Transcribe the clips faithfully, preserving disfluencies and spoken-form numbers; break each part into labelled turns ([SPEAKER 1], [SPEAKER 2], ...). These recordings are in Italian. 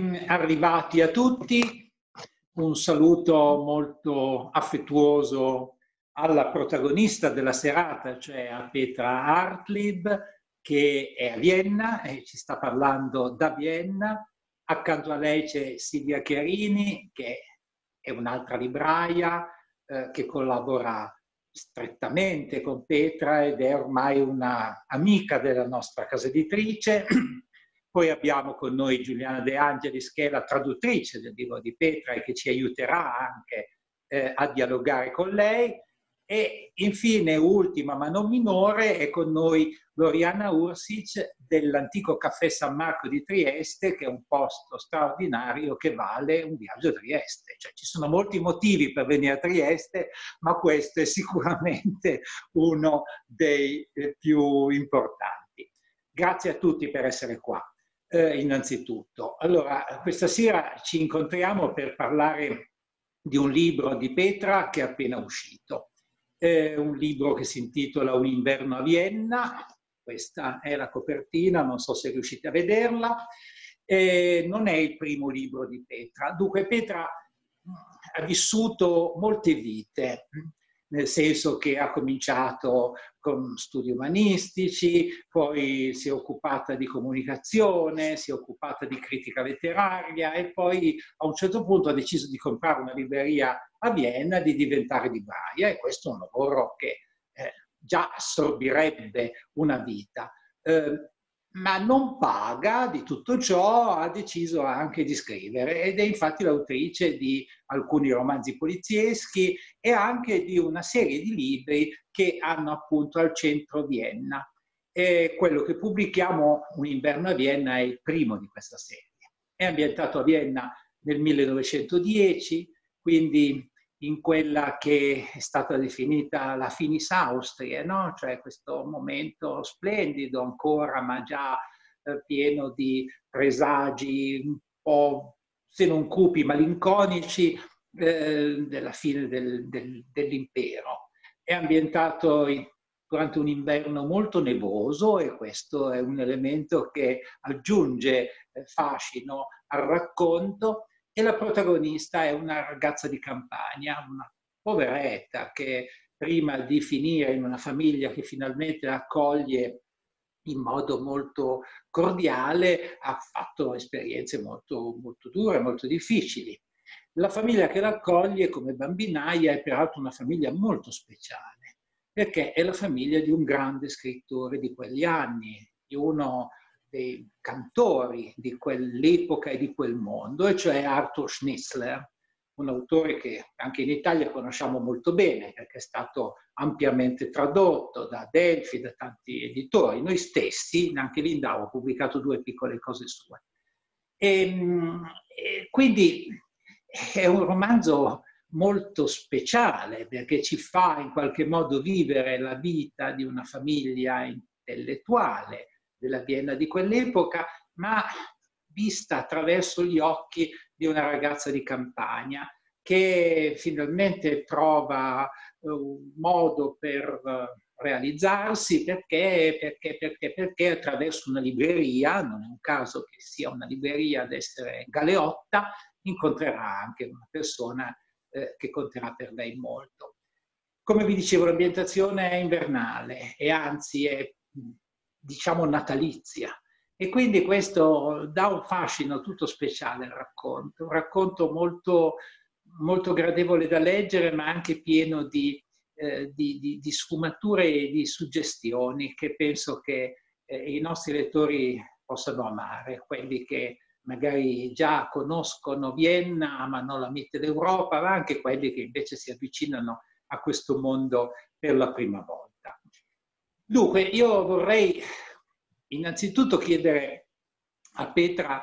[SPEAKER 1] Ben arrivati a tutti, un saluto molto affettuoso alla protagonista della serata, cioè a Petra Hartlieb, che è a Vienna e ci sta parlando da Vienna. Accanto a lei c'è Silvia Chiarini, che è un'altra libraia eh, che collabora strettamente con Petra ed è ormai una amica della nostra casa editrice. Poi abbiamo con noi Giuliana De Angelis, che è la traduttrice del libro di Petra e che ci aiuterà anche eh, a dialogare con lei. E infine, ultima ma non minore, è con noi Loriana Ursic dell'antico Caffè San Marco di Trieste, che è un posto straordinario che vale un viaggio a Trieste. Cioè, ci sono molti motivi per venire a Trieste, ma questo è sicuramente uno dei eh, più importanti. Grazie a tutti per essere qua. Eh, innanzitutto. Allora, questa sera ci incontriamo per parlare di un libro di Petra che è appena uscito. È un libro che si intitola Un inverno a Vienna. Questa è la copertina, non so se riuscite a vederla. Eh, non è il primo libro di Petra. Dunque, Petra ha vissuto molte vite, nel senso che ha cominciato con studi umanistici, poi si è occupata di comunicazione, si è occupata di critica letteraria e poi a un certo punto ha deciso di comprare una libreria a Vienna, di diventare libraia, e questo è un lavoro che eh, già assorbirebbe una vita. Eh, ma non paga di tutto ciò, ha deciso anche di scrivere ed è infatti l'autrice di alcuni romanzi polizieschi e anche di una serie di libri che hanno appunto al centro Vienna. E quello che pubblichiamo, Un inverno a Vienna, è il primo di questa serie. È ambientato a Vienna nel millenovecentodieci, quindi in quella che è stata definita la Finis Austriae, no? Cioè questo momento splendido ancora, ma già eh, pieno di presagi un po', se non cupi, malinconici, eh, della fine del, del, dell'impero. È ambientato in, durante un inverno molto nevoso e questo è un elemento che aggiunge eh, fascino al racconto. E la protagonista è una ragazza di campagna, una poveretta che prima di finire in una famiglia che finalmente la accoglie in modo molto cordiale ha fatto esperienze molto, molto dure, molto difficili. La famiglia che la accoglie come bambinaia è peraltro una famiglia molto speciale, perché è la famiglia di un grande scrittore di quegli anni, di uno dei cantori di quell'epoca e di quel mondo, e cioè Arthur Schnitzler, un autore che anche in Italia conosciamo molto bene, perché è stato ampiamente tradotto da Adelphi, da tanti editori. Noi stessi, anche Lindau, ha pubblicato due piccole cose sue. E, e quindi è un romanzo molto speciale, perché ci fa in qualche modo vivere la vita di una famiglia intellettuale della Vienna di quell'epoca, ma vista attraverso gli occhi di una ragazza di campagna che finalmente trova un modo per realizzarsi perché, perché, perché, perché attraverso una libreria, non è un caso che sia una libreria ad essere galeotta, incontrerà anche una persona eh, che conterà per lei molto. Come vi dicevo, l'ambientazione è invernale e anzi è, diciamo, natalizia. E quindi questo dà un fascino tutto speciale al racconto, un racconto molto, molto gradevole da leggere, ma anche pieno di, eh, di, di, di sfumature e di suggestioni che penso che eh, i nostri lettori possano amare, quelli che magari già conoscono Vienna, amano la Mitteleuropa, ma anche quelli che invece si avvicinano a questo mondo per la prima volta. Dunque, io vorrei innanzitutto chiedere a Petra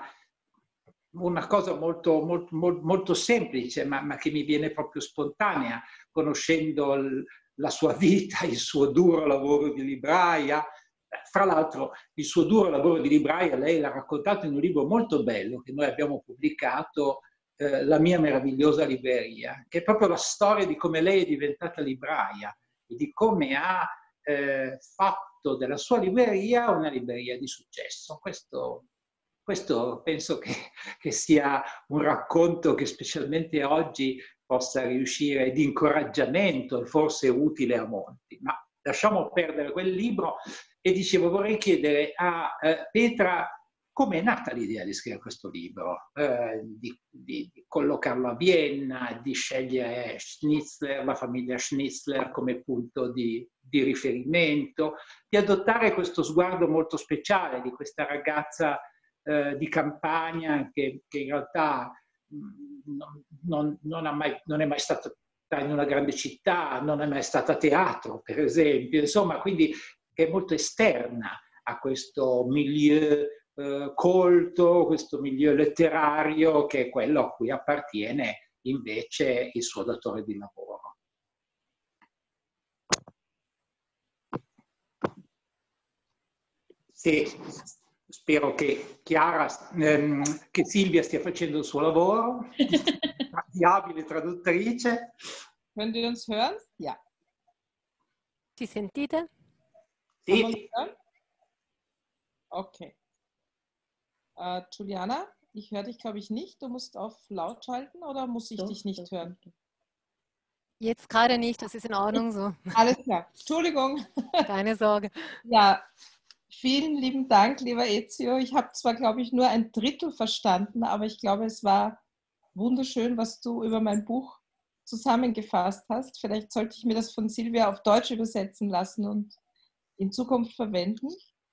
[SPEAKER 1] una cosa molto, molto, molto semplice, ma, ma che mi viene proprio spontanea, conoscendo il, la sua vita, il suo duro lavoro di libraia. Fra l'altro, il suo duro lavoro di libraia lei l'ha raccontato in un libro molto bello che noi abbiamo pubblicato, eh, La mia meravigliosa libreria, che è proprio la storia di come lei è diventata libraia e di come ha eh, fatto della sua libreria una libreria di successo. Questo questo penso che, che sia un racconto che specialmente oggi possa riuscire di incoraggiamento e forse utile a molti. Ma lasciamo perdere quel libro e dicevo, vorrei chiedere a eh, Petra come è nata l'idea di scrivere questo libro, eh, di, di, di collocarlo a Vienna, di scegliere Schnitzler, la famiglia Schnitzler come punto di, di riferimento, di adottare questo sguardo molto speciale di questa ragazza eh, di campagna che, che in realtà mh, non, non, non, ha mai, non è mai stata in una grande città, non è mai stata a teatro, per esempio, insomma, quindi che è molto esterna a questo milieu eh, colto, questo milieu letterario, che è quello a cui appartiene invece il suo datore di lavoro. Sì, spero che Chiara, ehm, che Silvia stia facendo il suo lavoro, di abile traduttrice.
[SPEAKER 2] Können wir uns hören? Ja.
[SPEAKER 3] Ci sentite?
[SPEAKER 1] Sì.
[SPEAKER 2] Okay. Äh, Juliana, ich höre dich, glaube ich, nicht. Du musst auf laut schalten oder muss ich
[SPEAKER 3] Doch,
[SPEAKER 2] dich nicht
[SPEAKER 3] doch,
[SPEAKER 2] hören?
[SPEAKER 3] Jetzt gerade nicht, das ist in Ordnung so.
[SPEAKER 2] Alles klar. Entschuldigung.
[SPEAKER 3] Keine Sorge.
[SPEAKER 2] Ja, vielen lieben Dank, lieber Ezio. Ich habe zwar, glaube ich, nur ein Drittel verstanden, aber ich glaube, es war wunderschön, was du über mein Buch zusammengefasst hast. Vielleicht sollte ich mir das von Silvia auf Deutsch übersetzen lassen und in Zukunft verwenden.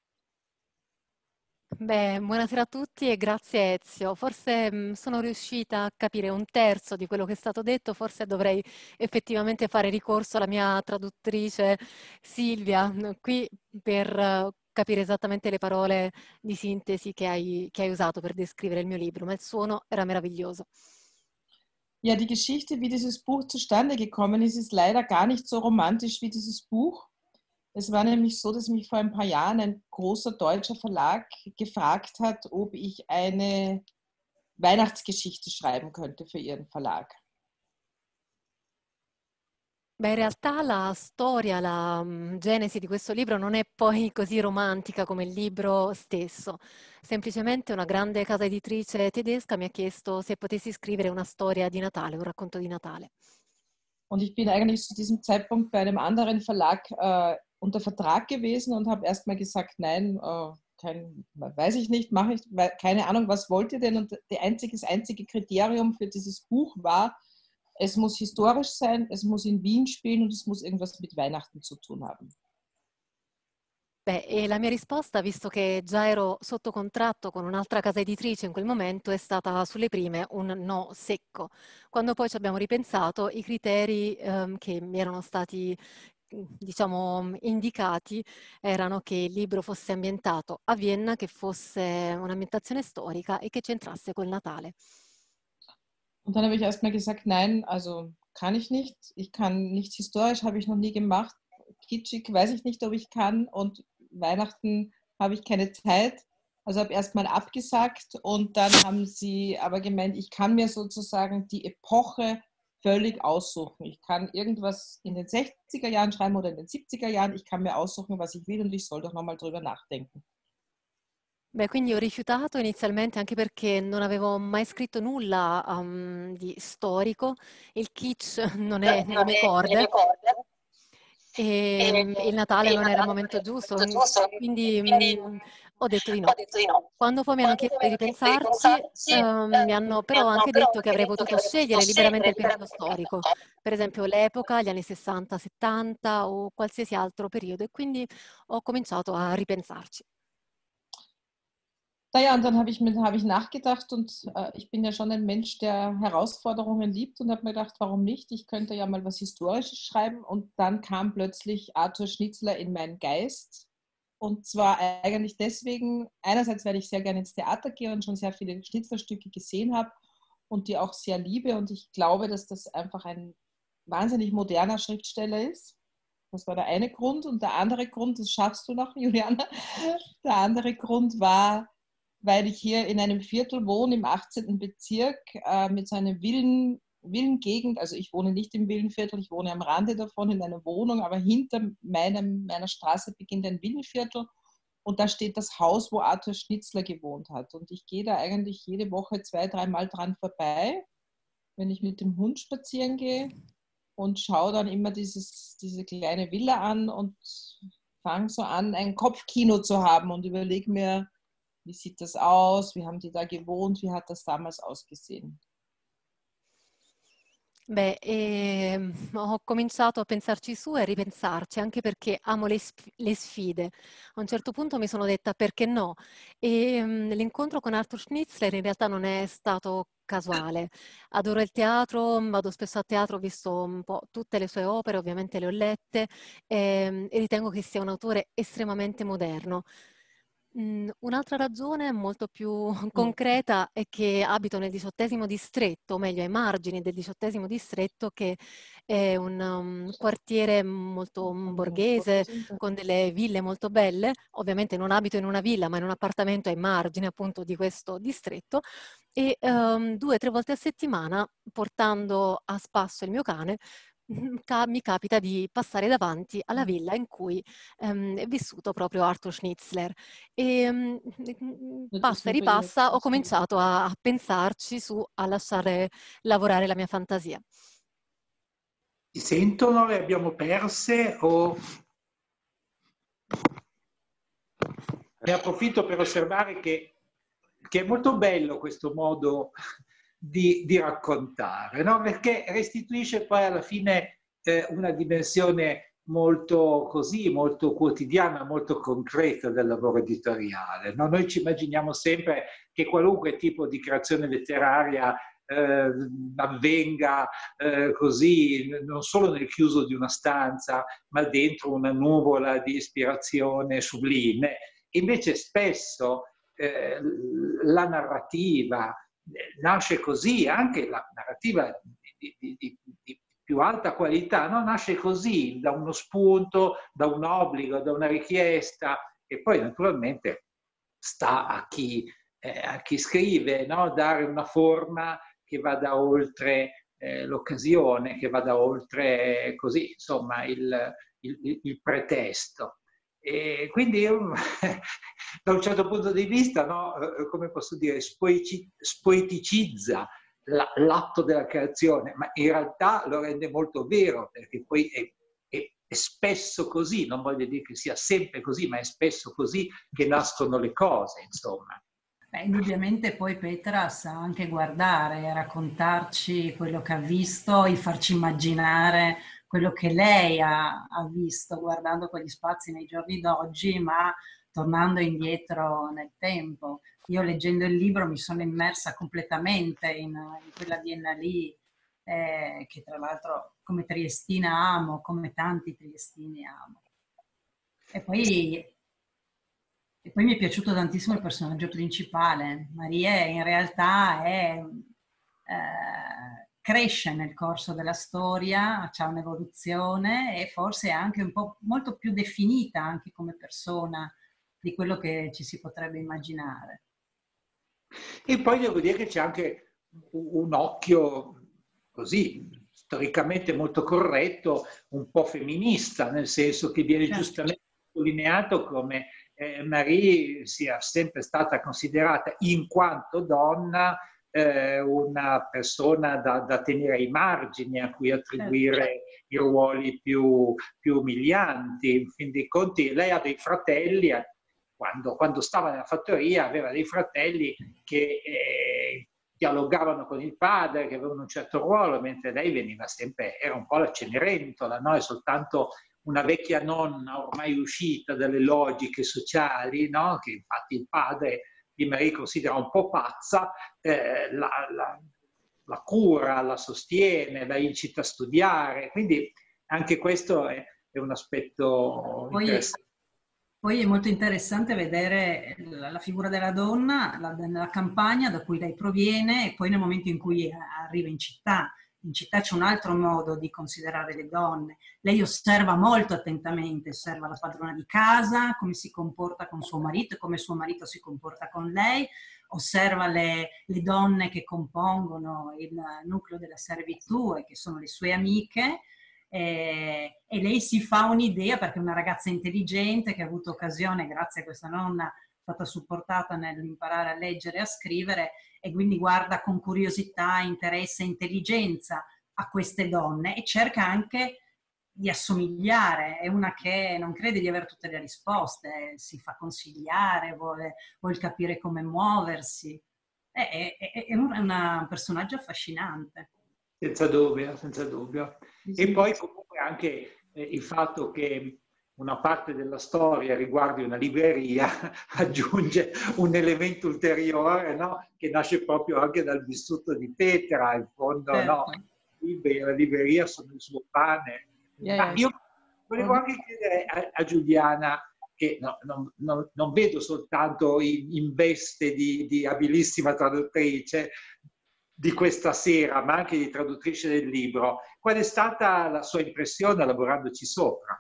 [SPEAKER 3] Beh, buonasera a tutti e grazie Ezio. Forse mh, sono riuscita a capire un terzo di quello che è stato detto, forse dovrei effettivamente fare ricorso alla mia traduttrice Silvia, mh, qui per uh, capire esattamente le parole di sintesi che hai, che hai usato per descrivere il mio libro, ma il suono era meraviglioso.
[SPEAKER 2] Ja, die Geschichte, wie dieses Buch zustande gekommen ist, ist leider gar nicht so romantisch wie dieses Buch. Es war nämlich so, dass mich vor ein paar Jahren ein großer deutscher Verlag gefragt hat, ob ich eine Weihnachtsgeschichte schreiben könnte für ihren Verlag.
[SPEAKER 3] Beh, in realtà la storia, la mm, genesi di questo libro non è poi così romantica come il libro stesso. Semplicemente una grande casa editrice tedesca mi ha chiesto se potessi scrivere una storia di Natale, un racconto di Natale.
[SPEAKER 2] Und ich bin eigentlich zu diesem Zeitpunkt bei einem anderen Verlag äh, unter Vertrag gewesen und habe erstmal gesagt, nein, äh, kein, weiß ich nicht, mache ich, keine Ahnung, was wollt ihr denn? Und die einzige, das einzige Kriterium für dieses Buch war, es muss historisch sein, es muss in Wien spielen und es muss irgendwas mit Weihnachten zu tun haben.
[SPEAKER 3] Beh, e la mia risposta, visto che già ero sotto contratto con un'altra casa editrice in quel momento, è stata sulle prime un no secco. Quando poi ci abbiamo ripensato, i criteri ehm, che mi erano stati, diciamo, indicati erano che il libro fosse ambientato a Vienna, che fosse un'ambientazione storica e che c'entrasse col Natale.
[SPEAKER 2] Und dann habe ich erstmal gesagt, nein, also kann ich nicht. Ich kann nichts historisch, habe ich noch nie gemacht. Kitschig weiß ich nicht, ob ich kann. Und Weihnachten habe ich keine Zeit. Also habe erstmal abgesagt und dann haben sie aber gemeint, ich kann mir sozusagen die Epoche völlig aussuchen. Ich kann irgendwas in den sechziger Jahren schreiben oder in den siebziger Jahren. Ich kann mir aussuchen, was ich will und ich soll doch nochmal drüber nachdenken.
[SPEAKER 3] Beh, quindi ho rifiutato inizialmente anche perché non avevo mai scritto nulla um, di storico, il kitsch non è nelle mie corde e um, il Natale non era il momento giusto, quindi um, ho detto di no. Quando poi mi hanno chiesto di ripensarci, um, mi hanno però anche detto che avrei potuto scegliere liberamente il periodo storico, per esempio l'epoca, gli anni sessanta settanta o qualsiasi altro periodo, e quindi ho cominciato a ripensarci.
[SPEAKER 2] Naja, und dann habe ich, mit, hab ich nachgedacht und äh, ich bin ja schon ein Mensch, der Herausforderungen liebt und habe mir gedacht, warum nicht? Ich könnte ja mal was Historisches schreiben und dann kam plötzlich Arthur Schnitzler in meinen Geist und zwar eigentlich deswegen, einerseits, weil ich sehr gerne ins Theater gehe und schon sehr viele Schnitzlerstücke gesehen habe und die auch sehr liebe und ich glaube, dass das einfach ein wahnsinnig moderner Schriftsteller ist. Das war der eine Grund und der andere Grund, das schaffst du noch, Juliana, der andere Grund war, weil ich hier in einem Viertel wohne, im achtzehnten Bezirk, äh, mit so einer Villen, Villengegend. Also ich wohne nicht im Villenviertel, ich wohne am Rande davon in einer Wohnung, aber hinter meinem, meiner Straße beginnt ein Villenviertel. und da steht das Haus, wo Arthur Schnitzler gewohnt hat. Und ich gehe da eigentlich jede Woche zwei, dreimal dran vorbei, wenn ich mit dem Hund spazieren gehe, und schaue dann immer dieses, diese kleine Villa an und fange so an, ein Kopfkino zu haben und überlege mir, wie sieht das aus, wie haben die da gewohnt, wie hat das damals ausgesehen.
[SPEAKER 3] Beh, ehm, ho cominciato a pensarci su e a ripensarci, anche perché amo le, sf- le sfide. A un certo punto mi sono detta perché no? E mm, l'incontro con Arthur Schnitzler in realtà non è stato casuale. Adoro il teatro, vado spesso a teatro, ho visto un po' tutte le sue opere, ovviamente le ho lette, ehm, e ritengo che sia un autore estremamente moderno. Mm, Un'altra ragione molto più concreta è che abito nel diciottesimo distretto, o meglio ai margini del diciottesimo distretto, che è un um, quartiere molto mm, borghese, con delle ville molto belle. Ovviamente non abito in una villa, ma in un appartamento ai margini appunto di questo distretto, e um, due o tre volte a settimana, portando a spasso il mio cane, mm, ca- mi capita di passare davanti alla villa in cui ehm, è vissuto proprio Arthur Schnitzler. E mm, mm, passa e ripassa, ho cominciato a, a pensarci su, a lasciare lavorare la mia fantasia.
[SPEAKER 1] Si sentono? Le abbiamo perse o... Ne approfitto per osservare che, che è molto bello questo modo di, di raccontare, no? Perché restituisce poi alla fine eh, una dimensione molto così, molto quotidiana, molto concreta del lavoro editoriale, no? Noi ci immaginiamo sempre che qualunque tipo di creazione letteraria eh, avvenga eh, così, non solo nel chiuso di una stanza, ma dentro una nuvola di ispirazione sublime. Invece spesso eh, la narrativa eh, nasce così, anche la narrativa di, di, di, di più alta qualità, no? Nasce così, da uno spunto, da un obbligo, da una richiesta, e poi naturalmente sta a chi, eh, a chi scrive, no? Dare una forma che vada oltre eh, l'occasione, che vada oltre così, insomma, il, il, il pretesto. E quindi io, da un certo punto di vista, no, come posso dire, spoeticizza l'atto della creazione, ma in realtà lo rende molto vero, perché poi è, è, è spesso così, non voglio dire che sia sempre così, ma è spesso così che nascono le cose, insomma.
[SPEAKER 4] Beh, indubbiamente poi Petra sa anche guardare, raccontarci quello che ha visto e farci immaginare quello che lei ha, ha visto guardando quegli spazi nei giorni d'oggi, ma tornando indietro nel tempo. Io leggendo il libro mi sono immersa completamente in, in quella Vienna lì, eh, che tra l'altro come triestina amo, come tanti triestini amo. E poi, e poi mi è piaciuto tantissimo il personaggio principale. Maria in realtà è... Eh, cresce nel corso della storia, c'è un'evoluzione e forse è anche un po' molto più definita anche come persona di quello che ci si potrebbe immaginare.
[SPEAKER 1] E poi devo dire che c'è anche un occhio così storicamente molto corretto, un po' femminista, nel senso che viene certo. giustamente sottolineato come eh, Marie sia sempre stata considerata in quanto donna una persona da, da tenere ai margini, a cui attribuire i ruoli più, più umilianti. In fin dei conti lei ha dei fratelli, quando, quando stava nella fattoria aveva dei fratelli che eh, dialogavano con il padre, che avevano un certo ruolo, mentre lei veniva sempre, era un po' la Cenerentola, no? È soltanto una vecchia nonna ormai uscita dalle logiche sociali, no? Che infatti il padre di Marie considera un po' pazza, eh, la, la, la cura, la sostiene, la incita a studiare, quindi anche questo è, è un aspetto
[SPEAKER 4] poi,
[SPEAKER 1] interessante.
[SPEAKER 4] Poi è molto interessante vedere la, la figura della donna la, nella campagna da cui lei proviene e poi nel momento in cui arriva in città. In città c'è un altro modo di considerare le donne. Lei osserva molto attentamente, osserva la padrona di casa, come si comporta con suo marito e come suo marito si comporta con lei, osserva le, le donne che compongono il nucleo della servitù e che sono le sue amiche, e, e lei si fa un'idea, perché è una ragazza intelligente che ha avuto occasione, grazie a questa nonna, è stata supportata nell'imparare a leggere e a scrivere, e quindi guarda con curiosità, interesse e intelligenza a queste donne e cerca anche di assomigliare. È una che non crede di avere tutte le risposte, si fa consigliare, vuole, vuole capire come muoversi. È, è, è un, è una personaggio affascinante.
[SPEAKER 1] Senza dubbio, senza dubbio. E poi comunque anche eh, il fatto che una parte della storia riguardi una libreria aggiunge un elemento ulteriore, no? Che nasce proprio anche dal vissuto di Petra, in fondo,
[SPEAKER 4] Certo.
[SPEAKER 1] no? La libreria sono il suo pane.
[SPEAKER 2] Yeah,
[SPEAKER 1] Ma
[SPEAKER 2] yeah.
[SPEAKER 1] io volevo anche chiedere a, a Giuliana, che no, non, non, non vedo soltanto in, in veste di, di abilissima traduttrice di questa sera, ma anche di traduttrice del libro, qual è stata la sua impressione lavorandoci sopra?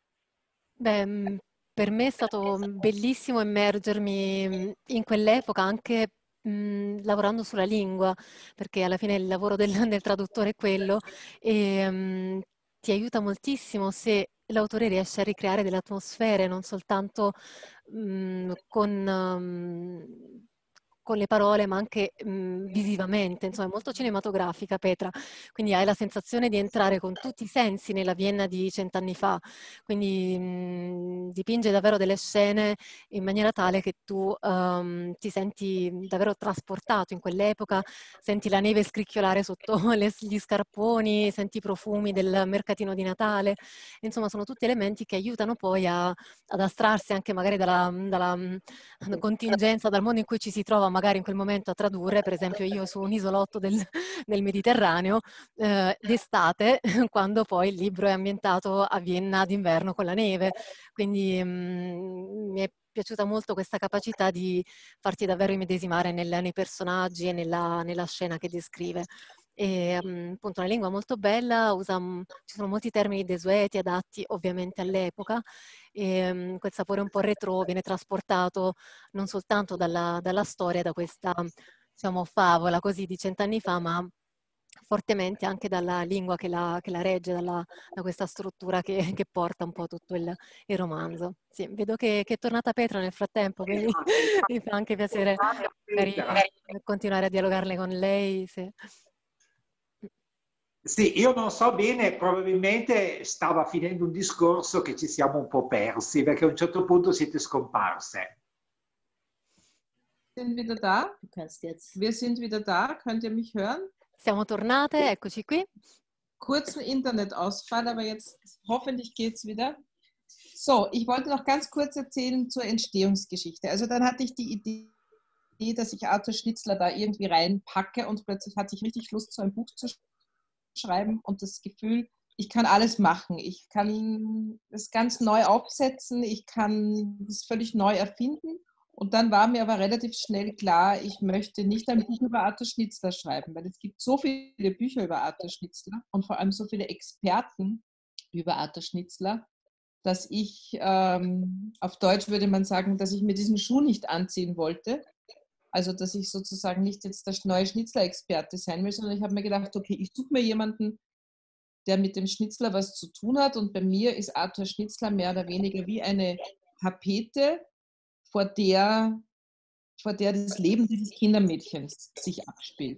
[SPEAKER 3] Beh, per me è stato bellissimo immergermi in quell'epoca anche mh, lavorando sulla lingua, perché alla fine il lavoro del, del traduttore è quello e mh, ti aiuta moltissimo se l'autore riesce a ricreare delle atmosfere, non soltanto mh, con, um, con le parole, ma anche mh, visivamente. Insomma, è molto cinematografica Petra, quindi hai la sensazione di entrare con tutti i sensi nella Vienna di cent'anni fa. Quindi mh, dipinge davvero delle scene in maniera tale che tu um, ti senti davvero trasportato in quell'epoca, senti la neve scricchiolare sotto le, gli scarponi, senti i profumi del mercatino di Natale. Insomma, sono tutti elementi che aiutano poi a, ad astrarsi anche magari dalla, dalla mh, contingenza, dal mondo in cui ci si trova magari in quel momento a tradurre. Per esempio io su un isolotto del, del Mediterraneo eh, d'estate, quando poi il libro è ambientato a Vienna d'inverno con la neve. Quindi mh, mi è piaciuta molto questa capacità di farti davvero immedesimare nel, nei personaggi e nella, nella scena che descrive. E um, appunto una lingua molto bella, usa, um, ci sono molti termini desueti adatti ovviamente all'epoca, e um, quel sapore un po' retro viene trasportato non soltanto dalla, dalla storia, da questa diciamo favola così di cent'anni fa, ma fortemente anche dalla lingua che la, che la regge, dalla, da questa struttura che, che porta un po' tutto il, il romanzo. Sì, vedo che, che è tornata Petra nel frattempo, quindi mi fa anche piacere magari continuare a dialogarle con lei. Se...
[SPEAKER 1] Sì, io non so bene, probabilmente stava finendo un discorso che ci siamo un po' persi, perché a un certo punto siete scomparse.
[SPEAKER 2] Sind wieder da? Du kannst jetzt. Wir sind wieder da. Könnt ihr mich hören?
[SPEAKER 3] Siamo tornate, eccoci qui.
[SPEAKER 2] Kurzen Internetausfall, aber jetzt hoffentlich geht es wieder. So, ich wollte noch ganz kurz erzählen zur Entstehungsgeschichte. Also dann hatte ich die Idee, dass ich Arthur Schnitzler da irgendwie reinpacke und plötzlich hatte ich richtig Lust, so ein Buch zu schreiben und das Gefühl, ich kann alles machen. Ich kann es ganz neu aufsetzen, ich kann es völlig neu erfinden. Und dann war mir aber relativ schnell klar, ich möchte nicht ein Buch über Arthur Schnitzler schreiben, weil es gibt so viele Bücher über Arthur Schnitzler und vor allem so viele Experten über Arthur Schnitzler, dass ich, ähm, auf Deutsch würde man sagen, dass ich mir diesen Schuh nicht anziehen wollte. Also, dass ich sozusagen nicht jetzt der neue Schnitzler-Experte sein will, sondern ich habe mir gedacht, okay, ich suche mir jemanden, der mit dem Schnitzler was zu tun hat. Und bei mir ist Arthur Schnitzler mehr oder weniger wie eine Tapete, vor der, vor der das Leben dieses Kindermädchens sich abspielt.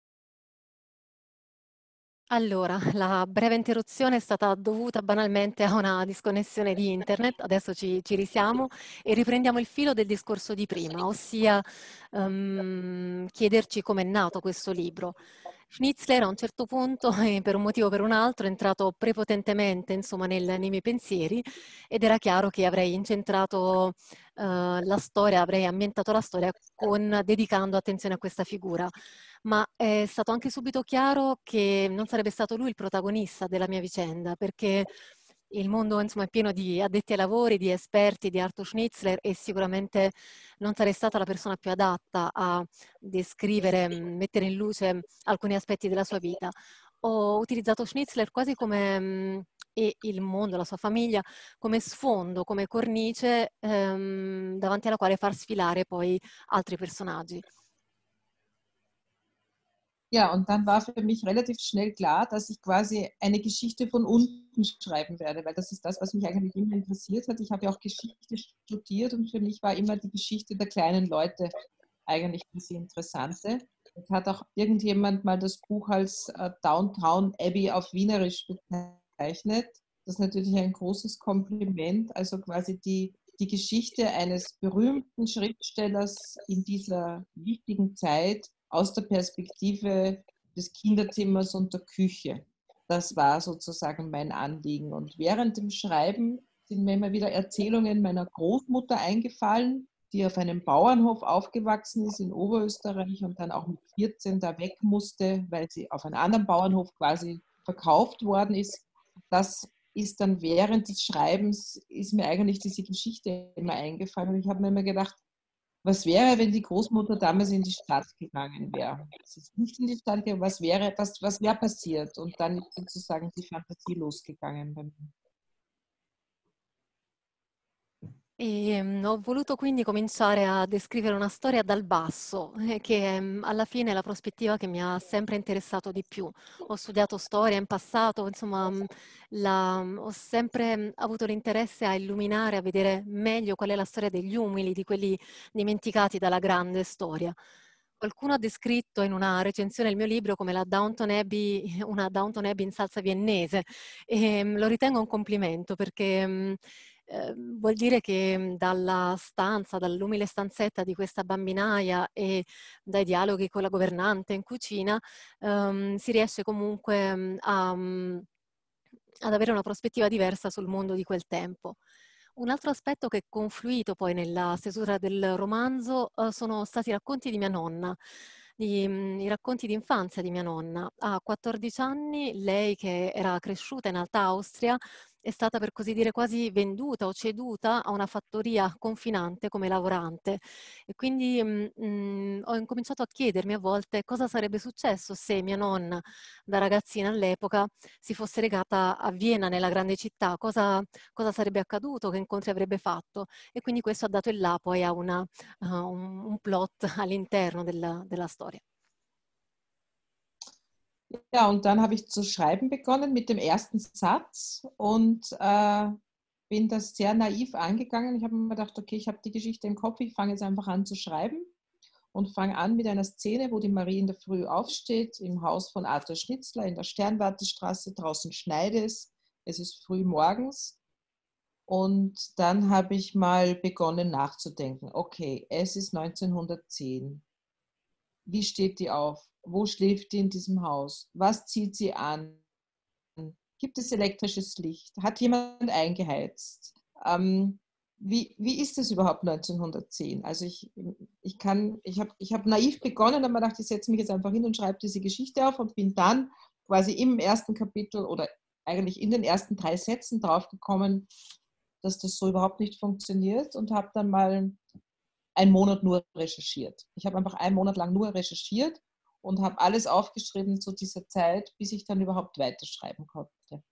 [SPEAKER 3] Allora, la breve interruzione è stata dovuta banalmente a una disconnessione di internet, adesso ci, ci risiamo e riprendiamo il filo del discorso di prima, ossia um, chiederci come è nato questo libro. Schnitzler a un certo punto, eh, per un motivo o per un altro, è entrato prepotentemente insomma, nel, nei miei pensieri ed era chiaro che avrei incentrato uh, la storia, avrei ambientato la storia con, dedicando attenzione a questa figura. Ma è stato anche subito chiaro che non sarebbe stato lui il protagonista della mia vicenda, perché il mondo insomma, è pieno di addetti ai lavori, di esperti, di Arthur Schnitzler e sicuramente non sarei stata la persona più adatta a descrivere, mettere in luce alcuni aspetti della sua vita. Ho utilizzato Schnitzler quasi come, e il mondo, la sua famiglia, come sfondo, come cornice ehm, davanti alla quale far sfilare poi altri personaggi.
[SPEAKER 2] Ja, und dann war für mich relativ schnell klar, dass ich quasi eine Geschichte von unten schreiben werde, weil das ist das, was mich eigentlich immer interessiert hat. Ich habe ja auch Geschichte studiert und für mich war immer die Geschichte der kleinen Leute eigentlich das Interessante. Es hat auch irgendjemand mal das Buch als äh, Downtown Abbey auf Wienerisch bezeichnet. Das ist natürlich ein großes Kompliment, also quasi die, die Geschichte eines berühmten Schriftstellers in dieser wichtigen Zeit aus der Perspektive des Kinderzimmers und der Küche. Das war sozusagen mein Anliegen. Und während dem Schreiben sind mir immer wieder Erzählungen meiner Großmutter eingefallen, die auf einem Bauernhof aufgewachsen ist in Oberösterreich und dann auch mit vierzehn da weg musste, weil sie auf einen anderen Bauernhof quasi verkauft worden ist. Das ist dann während des Schreibens, ist mir eigentlich diese Geschichte immer eingefallen. Und ich habe mir immer gedacht, was wäre, wenn die Großmutter damals in die Stadt gegangen wäre? Sie ist nicht in die Stadt gegangen, was wäre, was, was wäre passiert? Und dann ist sozusagen die Fantasie losgegangen bei mir.
[SPEAKER 3] E mm, ho voluto quindi cominciare a descrivere una storia dal basso, eh, che mm, alla fine è la prospettiva che mi ha sempre interessato di più. Ho studiato storia in passato, insomma, mm, la- mm, ho sempre mm, avuto l'interesse a illuminare, a vedere meglio qual è la storia degli umili, di quelli dimenticati dalla grande storia. Qualcuno ha descritto in una recensione il mio libro come la Downton Abbey, una Downton Abbey in salsa viennese, e mm, lo ritengo un complimento perché mm, eh, vuol dire che mh, dalla stanza, dall'umile stanzetta di questa bambinaia e dai dialoghi con la governante in cucina, ehm, si riesce comunque mh, a, mh, ad avere una prospettiva diversa sul mondo di quel tempo. Un altro aspetto che è confluito poi nella stesura del romanzo eh, sono stati i racconti di mia nonna, di, mh, i racconti di infanzia di mia nonna. A quattordici anni, lei che era cresciuta in Alta Austria, è stata per così dire quasi venduta o ceduta a una fattoria confinante come lavorante. E quindi mh, mh, ho incominciato a chiedermi a volte cosa sarebbe successo se mia nonna, da ragazzina all'epoca, si fosse recata a Vienna, nella grande città, cosa, cosa sarebbe accaduto, che incontri avrebbe fatto. E quindi questo ha dato il là poi a una, uh, un, un plot all'interno della, della storia.
[SPEAKER 2] Ja, und dann habe ich zu schreiben begonnen mit dem ersten Satz und äh, bin das sehr naiv angegangen. Ich habe mir gedacht, okay, ich habe die Geschichte im Kopf, ich fange jetzt einfach an zu schreiben und fange an mit einer Szene, wo die Marie in der Früh aufsteht, im Haus von Arthur Schnitzler in der Sternwartestraße. Draußen schneit es, es ist früh morgens. Und dann habe ich mal begonnen nachzudenken. Okay, es ist neunzehnhundertzehn. Wie steht die auf? Wo schläft die in diesem Haus? Was zieht sie an? Gibt es elektrisches Licht? Hat jemand eingeheizt? Ähm, wie, wie ist es überhaupt neunzehnhundertzehn? Also ich, ich kann, ich habe ich hab naiv begonnen, aber dachte, ich setze mich jetzt einfach hin und schreibe diese Geschichte auf und bin dann quasi im ersten Kapitel oder eigentlich in den ersten drei Sätzen draufgekommen, dass das so überhaupt nicht funktioniert und habe dann mal einen Monat nur recherchiert. Ich habe einfach einen Monat lang nur recherchiert und habe alles aufgeschrieben zu dieser Zeit, bis ich dann überhaupt weiterschreiben konnte.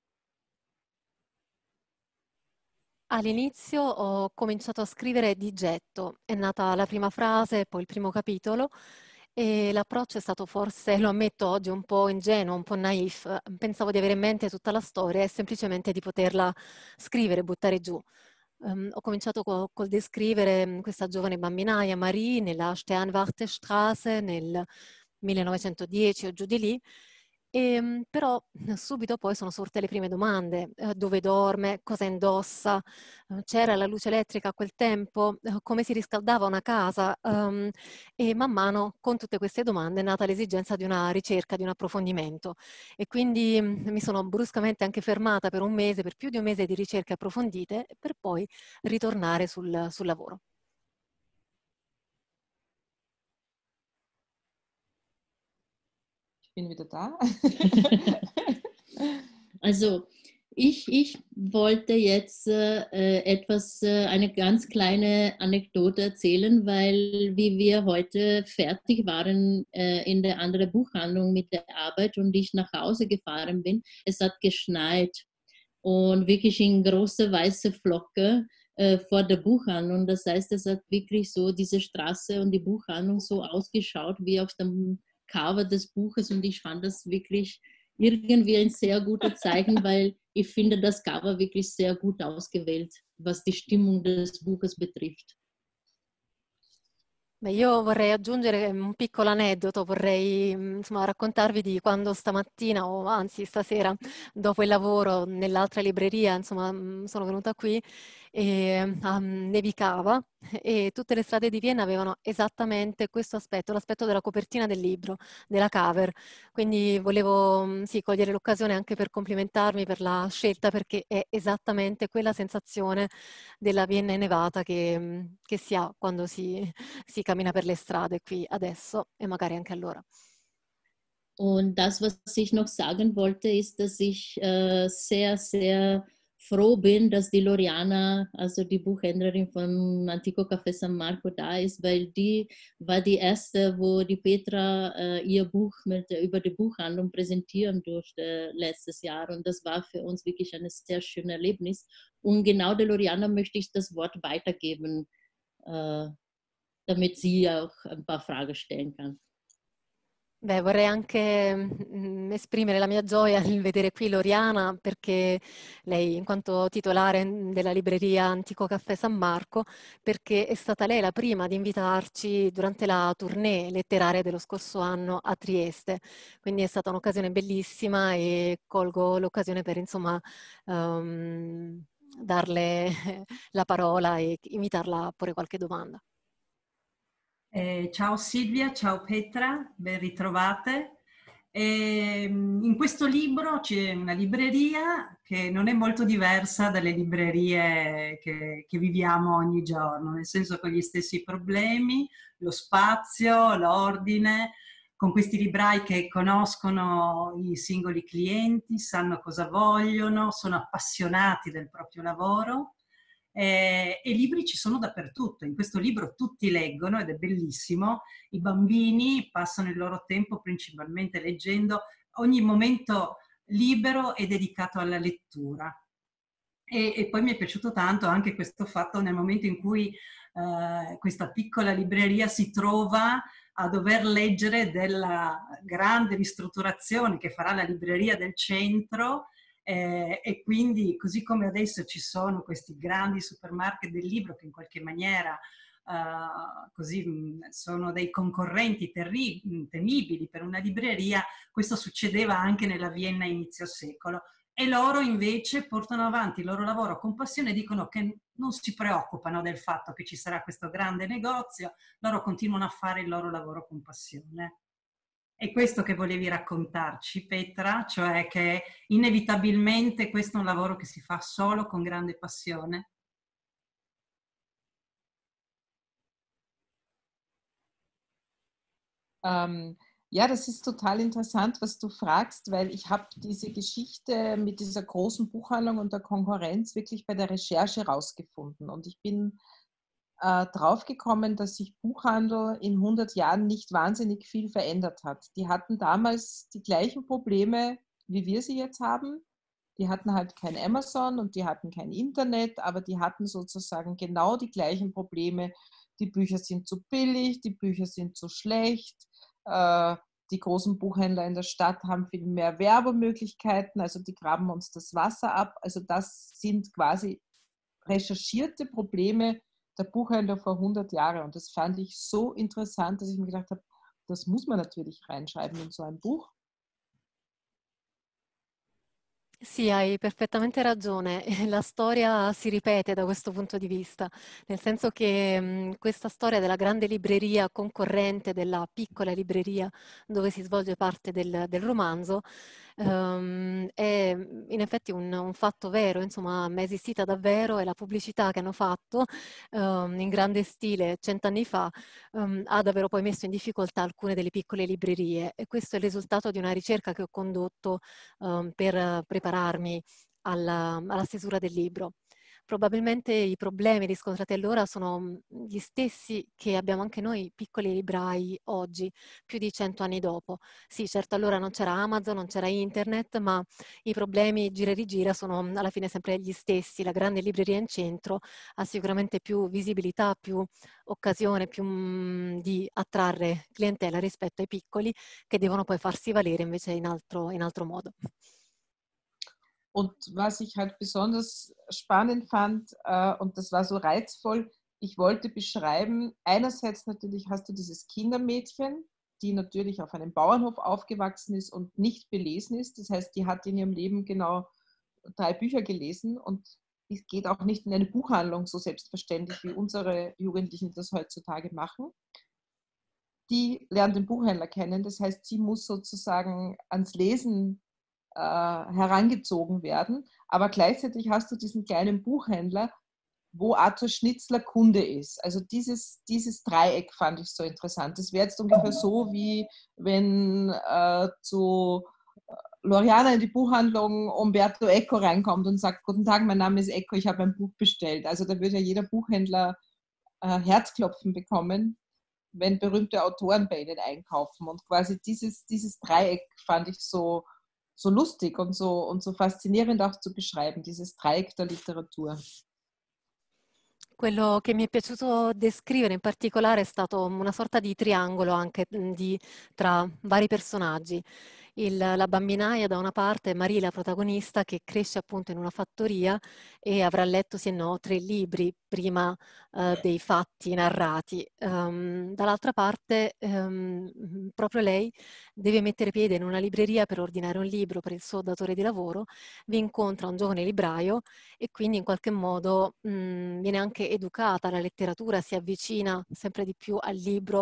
[SPEAKER 3] All'inizio ho cominciato a scrivere di getto, è nata la prima frase, poi il primo capitolo e l'approccio è stato forse, lo ammetto oggi, un po' ingenuo, un po' naif. Pensavo di avere in mente tutta la storia e semplicemente di poterla scrivere, buttare giù. Um, ho cominciato co- col descrivere questa giovane bambinaia, Marie, nella Sternwartestraße nel millenovecentodieci o giù di lì, e, um, però subito poi sono sorte le prime domande. Uh, dove dorme? Cosa indossa? Uh, c'era la luce elettrica a quel tempo? Uh, come si riscaldava una casa? Um, e man mano, con tutte queste domande, è nata l'esigenza di una ricerca, di un approfondimento. E quindi um, mi sono bruscamente anche fermata per un mese, per più di un mese di ricerche approfondite, per poi ritornare sul, sul lavoro.
[SPEAKER 2] Ich bin wieder da.
[SPEAKER 5] Also ich, ich wollte jetzt äh, etwas, äh, eine ganz kleine Anekdote erzählen, weil wie wir heute fertig waren äh, in der anderen Buchhandlung mit der Arbeit und ich nach Hause gefahren bin, es hat geschneit und wirklich in große weiße Flocke äh, vor der Buchhandlung. Das heißt, es hat wirklich so diese Straße und die Buchhandlung so ausgeschaut wie auf dem Cover des Buches und ich fand das wirklich irgendwie ein sehr gutes Zeichen, weil ich finde das Cover wirklich sehr gut ausgewählt, was die Stimmung des Buches betrifft.
[SPEAKER 3] Beh, io vorrei aggiungere un piccolo aneddoto, vorrei mm, insomma, raccontarvi di quando stamattina, o anzi stasera, dopo il lavoro nell'altra libreria, insomma, mm, sono venuta qui e um, nevicava e tutte le strade di Vienna avevano esattamente questo aspetto, l'aspetto della copertina del libro, della cover. Quindi volevo mm, sì, cogliere l'occasione anche per complimentarmi per la scelta, perché è esattamente quella sensazione della Vienna innevata che, mm, che si ha quando si si cammina per le strade qui adesso e magari anche allora.
[SPEAKER 5] Und das, was ich noch sagen wollte, ist, dass ich äh, sehr, sehr froh bin, dass die Loriana, also die Buchhändlerin vom Antico Café San Marco, da ist, weil die war die erste, wo die Petra äh, ihr Buch mit, über die Buchhandlung präsentieren durfte letztes Jahr. Und das war für uns wirklich ein sehr schönes Erlebnis. Und genau der Loriana möchte ich das Wort weitergeben, äh, damit sie auch ein paar Fragen stellen kann.
[SPEAKER 3] Beh, vorrei anche mm, esprimere la mia gioia nel vedere qui Loriana, perché lei, in quanto titolare della libreria Antico Caffè San Marco, perché è stata lei la prima ad invitarci durante la tournée letteraria dello scorso anno a Trieste. Quindi è stata un'occasione bellissima e colgo l'occasione per, insomma, um, darle la parola e invitarla a porre qualche domanda.
[SPEAKER 4] Eh, ciao Silvia, ciao Petra, ben ritrovate. E, in questo libro c'è una libreria che non è molto diversa dalle librerie che, che viviamo ogni giorno, nel senso con gli stessi problemi, lo spazio, l'ordine, con questi librai che conoscono i singoli clienti, sanno cosa vogliono, sono appassionati del proprio lavoro. Eh, e libri ci sono dappertutto. In questo libro tutti leggono ed è bellissimo. I bambini passano il loro tempo principalmente leggendo, ogni momento libero è dedicato alla lettura. E, e poi mi è piaciuto tanto anche questo fatto nel momento in cui eh, questa piccola libreria si trova a dover leggere della grande ristrutturazione che farà la libreria del centro. Eh, e quindi, così come adesso ci sono questi grandi supermarket del libro che in qualche maniera uh, così, mh, sono dei concorrenti terri- temibili per una libreria, questo succedeva anche nella Vienna inizio secolo. E loro invece portano avanti il loro lavoro con passione e dicono che non si preoccupano del fatto che ci sarà questo grande negozio, loro continuano a fare il loro lavoro con passione. È questo che volevi raccontarci, Petra, cioè che inevitabilmente questo è un lavoro che si fa solo con grande passione?
[SPEAKER 2] Ähm, ja, das ist total interessant, was du fragst, weil ich habe diese Geschichte mit dieser großen Buchhandlung und der Konkurrenz wirklich bei der Recherche rausgefunden. Und ich bin äh, draufgekommen, dass sich Buchhandel in hundert Jahren nicht wahnsinnig viel verändert hat. Die hatten damals die gleichen Probleme, wie wir sie jetzt haben. Die hatten halt kein Amazon und die hatten kein Internet, aber die hatten sozusagen genau die gleichen Probleme. Die Bücher sind zu billig, die Bücher sind zu schlecht. Äh, die großen Buchhändler in der Stadt haben viel mehr Werbemöglichkeiten, also die graben uns das Wasser ab. Also das sind quasi recherchierte Probleme der Buchhändler vor hundert Jahren. Und das fand ich so interessant, dass ich mir gedacht habe, das muss man natürlich reinschreiben in so ein Buch.
[SPEAKER 3] Sì, hai perfettamente ragione. La storia si ripete da questo punto di vista, nel senso che mh, questa storia della grande libreria concorrente, della piccola libreria dove si svolge parte del, del romanzo, ehm, è in effetti un, un fatto vero, insomma, ma è esistita davvero e la pubblicità che hanno fatto ehm, in grande stile cent'anni fa ehm, ha davvero poi messo in difficoltà alcune delle piccole librerie e questo è il risultato di una ricerca che ho condotto um, per prepararmi alla, alla stesura del libro. probabilmente i problemi riscontrati allora sono gli stessi che abbiamo anche noi piccoli librai oggi, più di cento anni dopo. Sì, certo, allora non c'era Amazon, non c'era internet, ma i problemi gira e rigira sono alla fine sempre gli stessi. La grande libreria in centro ha sicuramente più visibilità, più occasione, più mh, di attrarre clientela rispetto ai piccoli che devono poi farsi valere invece in altro, in altro modo.
[SPEAKER 2] Und was ich halt besonders spannend fand, äh, und das war so reizvoll, ich wollte beschreiben, einerseits natürlich hast du dieses Kindermädchen, die natürlich auf einem Bauernhof aufgewachsen ist und nicht belesen ist. Das heißt, die hat in ihrem Leben genau drei Bücher gelesen und es geht auch nicht in eine Buchhandlung so selbstverständlich, wie unsere Jugendlichen das heutzutage machen. Die lernt den Buchhändler kennen, das heißt, sie muss sozusagen ans Lesen äh, herangezogen werden, aber gleichzeitig hast du diesen kleinen Buchhändler, wo Arthur Schnitzler Kunde ist. Also dieses, dieses Dreieck fand ich so interessant. Das wäre jetzt ungefähr so, wie wenn äh, zu Loriana in die Buchhandlung Umberto Eco reinkommt und sagt, guten Tag, mein Name ist Eco, ich habe ein Buch bestellt. Also da würde ja jeder Buchhändler äh, Herzklopfen bekommen, wenn berühmte Autoren bei ihnen einkaufen. Und quasi dieses, dieses Dreieck fand ich so, so lustig und so, und so faszinierend auch zu beschreiben, dieses Dreieck der Literatur.
[SPEAKER 3] Quello che mi è piaciuto descrivere in particolare è stato una sorta di triangolo anche di, tra vari personaggi. Il, la bambinaia da una parte, Marie la protagonista, che cresce appunto in una fattoria e avrà letto sì e no tre libri prima uh, dei fatti narrati. Um, dall'altra parte um, proprio lei deve mettere piede in una libreria per ordinare un libro per il suo datore di lavoro, vi incontra un giovane libraio e quindi in qualche modo mh, viene anche educata alla letteratura, si avvicina sempre di più al libro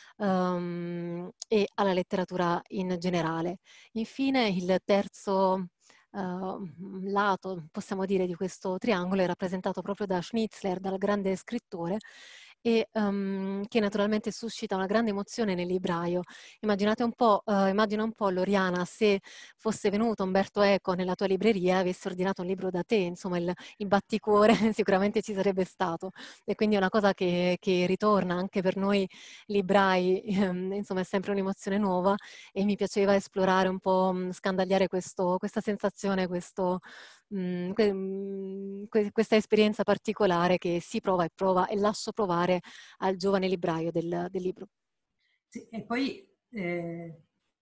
[SPEAKER 3] um, e alla letteratura in generale. Infine il terzo uh, lato, possiamo dire, di questo triangolo è rappresentato proprio da Schnitzler, dal grande scrittore, e um, che naturalmente suscita una grande emozione nel libraio. Immaginate un po', uh, immagina un po', Loriana, se fosse venuto Umberto Eco nella tua libreria e avesse ordinato un libro da te, insomma il, il batticuore sicuramente ci sarebbe stato, e quindi è una cosa che, che ritorna anche per noi librai, ehm, insomma è sempre un'emozione nuova, e mi piaceva esplorare un po', mh, scandagliare questo, questa sensazione, questo mh, que, mh, questa esperienza particolare che si prova e prova e lascio provare al giovane libraio del, del libro.
[SPEAKER 4] Sì, e poi eh,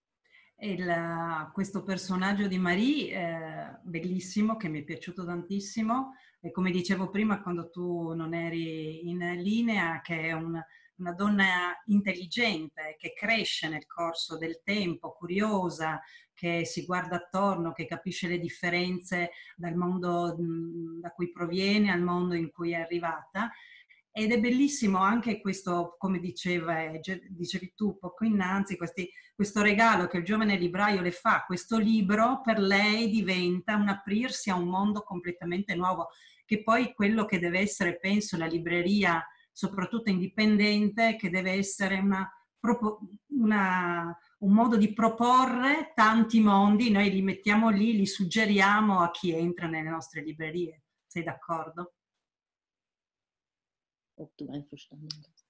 [SPEAKER 4] il, questo personaggio di Marie, eh, bellissimo, che mi è piaciuto tantissimo, e come dicevo prima quando tu non eri in linea, che è un, una donna intelligente, che cresce nel corso del tempo, curiosa, che si guarda attorno, che capisce le differenze dal mondo mh, da cui proviene al mondo in cui è arrivata. Ed è bellissimo anche questo, come diceva, dicevi tu poco innanzi, questi, questo regalo che il giovane libraio le fa. Questo libro per lei diventa un aprirsi a un mondo completamente nuovo, che poi quello che deve essere, penso, la libreria, soprattutto indipendente, che deve essere una, una, un modo di proporre tanti mondi. Noi li mettiamo lì, li suggeriamo a chi entra nelle nostre librerie. Sei d'accordo?
[SPEAKER 5] Ob du einverstanden bist.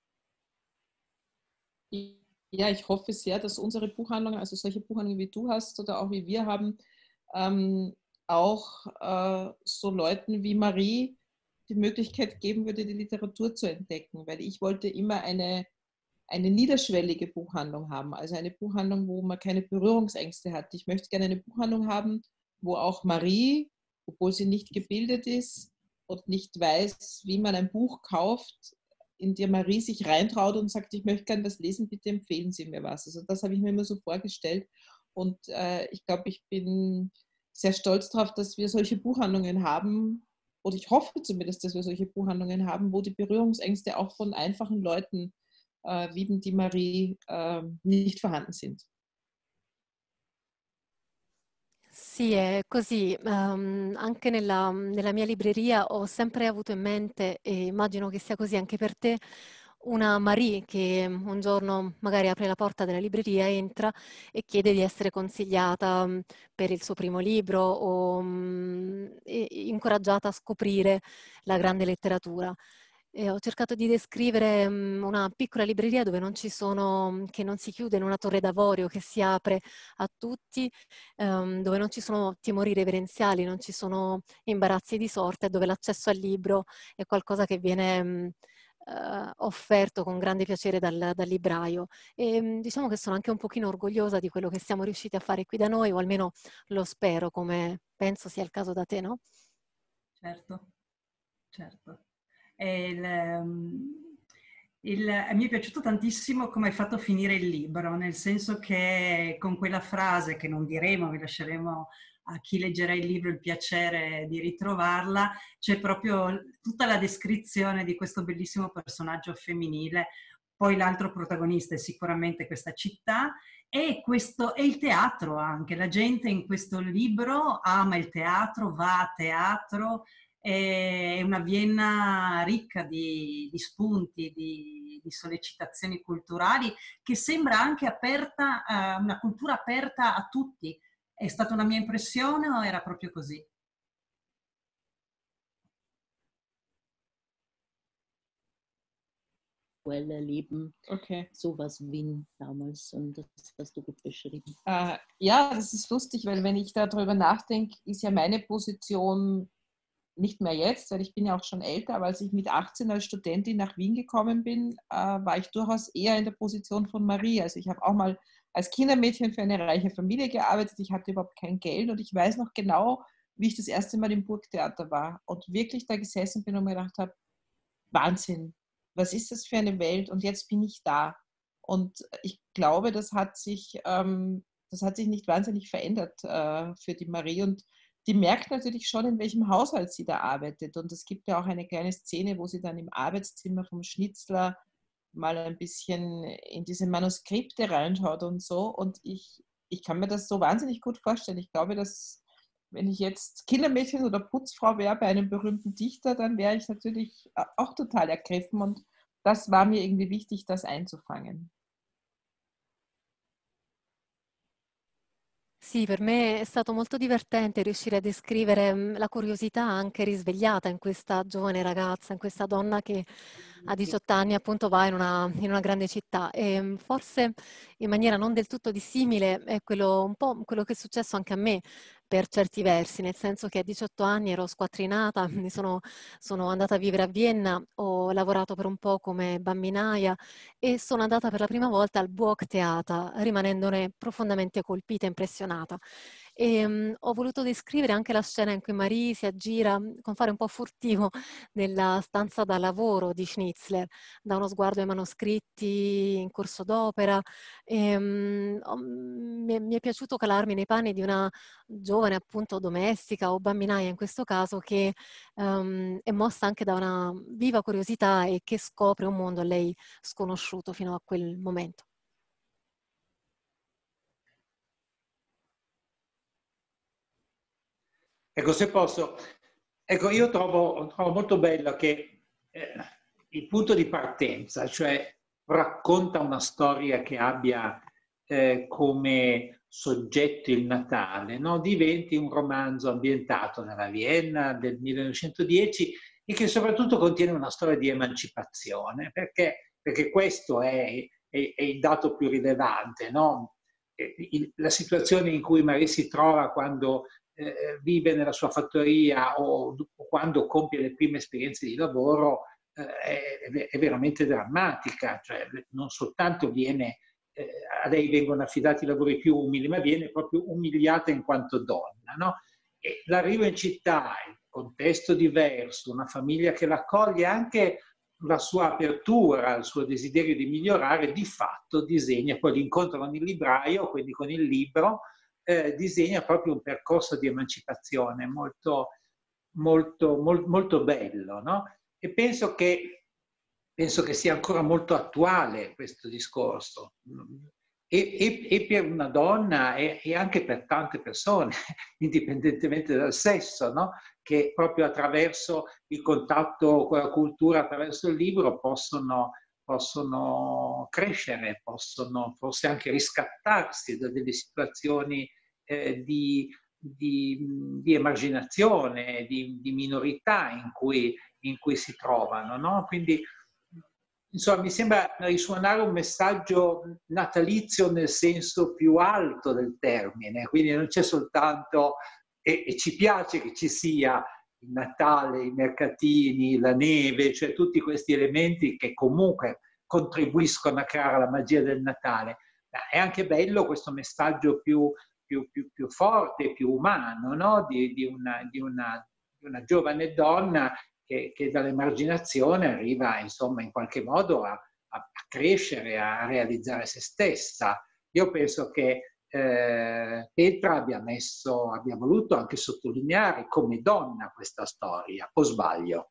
[SPEAKER 2] Ja, ich hoffe sehr, dass unsere Buchhandlungen, also solche Buchhandlungen wie du hast oder auch wie wir haben, ähm, auch äh, so Leuten wie Marie die Möglichkeit geben würde, die Literatur zu entdecken. Weil ich wollte immer eine, eine niederschwellige Buchhandlung haben, also eine Buchhandlung, wo man keine Berührungsängste hat. Ich möchte gerne eine Buchhandlung haben, wo auch Marie, obwohl sie nicht gebildet ist und nicht weiß, wie man ein Buch kauft, in der Marie sich reintraut und sagt, ich möchte gerne was lesen, bitte empfehlen Sie mir was. Also das habe ich mir immer so vorgestellt, und äh, ich glaube, ich bin sehr stolz darauf, dass wir solche Buchhandlungen haben, oder ich hoffe zumindest, dass wir solche Buchhandlungen haben, wo die Berührungsängste auch von einfachen Leuten äh, wie die Marie äh, nicht vorhanden sind.
[SPEAKER 3] Sì, è così. Um, anche nella, nella mia libreria ho sempre avuto in mente, e immagino che sia così anche per te, una Marie che un giorno magari apre la porta della libreria, entra e chiede di essere consigliata mh, per il suo primo libro o mh, e- incoraggiata a scoprire la grande letteratura. E ho cercato di descrivere mh, una piccola libreria dove non ci sono, che non si chiude in una torre d'avorio, che si apre a tutti, ehm, dove non ci sono timori reverenziali, non ci sono imbarazzi di sorta, e dove l'accesso al libro è qualcosa che viene mh, eh, offerto con grande piacere dal, dal libraio. E mh, diciamo che sono anche un pochino orgogliosa di quello che siamo riusciti a fare qui da noi, o almeno lo spero, come penso sia il caso da te, no?
[SPEAKER 4] Certo, certo. E il, ehm, il- mi è piaciuto tantissimo come hai fatto finire il libro, nel senso che con quella frase che non diremo, vi lasceremo a chi leggerà il libro il piacere di ritrovarla, c'è proprio tutta la descrizione di questo bellissimo personaggio femminile. Poi l'altro protagonista è sicuramente questa città e, questo, e il teatro anche. La gente in questo libro ama il teatro, va a teatro. È una Vienna ricca di, di spunti, di, di sollecitazioni culturali, che sembra anche aperta, eh, una cultura aperta a tutti. È stata una mia impressione o era proprio così?
[SPEAKER 5] Erleben,
[SPEAKER 2] Okay.
[SPEAKER 5] so was Wien damals, und das hast du gut beschrieben.
[SPEAKER 2] Äh, ja, das ist lustig, weil wenn ich darüber nachdenke, ist ja meine Position nicht mehr jetzt, weil ich bin ja auch schon älter, aber als ich mit achtzehn als Studentin nach Wien gekommen bin, äh, war ich durchaus eher in der Position von Marie. Also ich habe auch mal als Kindermädchen für eine reiche Familie gearbeitet, ich hatte überhaupt kein Geld und ich weiß noch genau, wie ich das erste Mal im Burgtheater war und wirklich da gesessen bin und mir gedacht habe, Wahnsinn, was ist das für eine Welt und jetzt bin ich da. Und ich glaube, das hat sich, ähm, das hat sich nicht wahnsinnig verändert äh, für die Marie und die merkt natürlich schon, in welchem Haushalt sie da arbeitet. Und es gibt ja auch eine kleine Szene, wo sie dann im Arbeitszimmer vom Schnitzler mal ein bisschen in diese Manuskripte reinschaut und so. Und ich, ich kann mir das so wahnsinnig gut vorstellen. Ich glaube, dass wenn ich jetzt Kindermädchen oder Putzfrau wäre bei einem berühmten Dichter, dann wäre ich natürlich auch total ergriffen. Und das war mir irgendwie wichtig, das einzufangen.
[SPEAKER 3] Sì, per me è stato molto divertente riuscire a descrivere mh, la curiosità anche risvegliata in questa giovane ragazza, in questa donna che a diciotto anni appunto va in una, in una grande città e mh, forse in maniera non del tutto dissimile è quello, un po' quello che è successo anche a me per certi versi, nel senso che a diciotto anni ero squattrinata, mi sono, sono andata a vivere a Vienna, ho lavorato per un po' come bambinaia e sono andata per la prima volta al Burgtheater, rimanendone profondamente colpita e impressionata. E, um, ho voluto descrivere anche la scena in cui Marie si aggira con fare un po' furtivo nella stanza da lavoro di Schnitzler, da uno sguardo ai manoscritti in corso d'opera. E, um, ho, mi, è, mi è piaciuto calarmi nei panni di una giovane appunto domestica o bambinaia in questo caso che um, è mossa anche da una viva curiosità e che scopre un mondo a lei sconosciuto fino a quel momento.
[SPEAKER 1] Ecco, se posso, ecco, io trovo, trovo molto bello che eh, il punto di partenza, cioè racconta una storia che abbia eh, come soggetto il Natale, no? Diventi un romanzo ambientato nella Vienna del millenovecentodieci e che soprattutto contiene una storia di emancipazione, perché, perché questo è, è, è il dato più rilevante, no? La situazione in cui Marie si trova quando eh, vive nella sua fattoria o, o quando compie le prime esperienze di lavoro eh, è, è veramente drammatica, cioè non soltanto viene, eh, a lei vengono affidati lavori più umili, ma viene proprio umiliata in quanto donna, no? E l'arrivo in città, il contesto diverso, una famiglia che l'accoglie, anche la sua apertura, il suo desiderio di migliorare, di fatto disegna, poi l'incontro con il libraio, quindi con il libro, eh, disegna proprio un percorso di emancipazione molto, molto, molto, molto bello, no? E penso che, penso che sia ancora molto attuale questo discorso. E, e, e per una donna e, e anche per tante persone, indipendentemente dal sesso, no? Che proprio attraverso il contatto con la cultura, attraverso il libro, possono, possono crescere, possono forse anche riscattarsi da delle situazioni eh, di, di, di emarginazione, di, di minorità in cui, in cui si trovano, no? Quindi, insomma, mi sembra risuonare un messaggio natalizio nel senso più alto del termine, quindi non c'è soltanto, e, e ci piace che ci sia il Natale, i mercatini, la neve, cioè tutti questi elementi che comunque contribuiscono a creare la magia del Natale. Ma è anche bello questo messaggio più, più, più, più forte, più umano, no? di, di, una, di, una, di una giovane donna che, che dall'emarginazione arriva, insomma, in qualche modo a, a, a crescere, a realizzare se stessa. Io penso che Eh, Petra abbia, messo, abbia voluto anche sottolineare come donna questa storia, o sbaglio?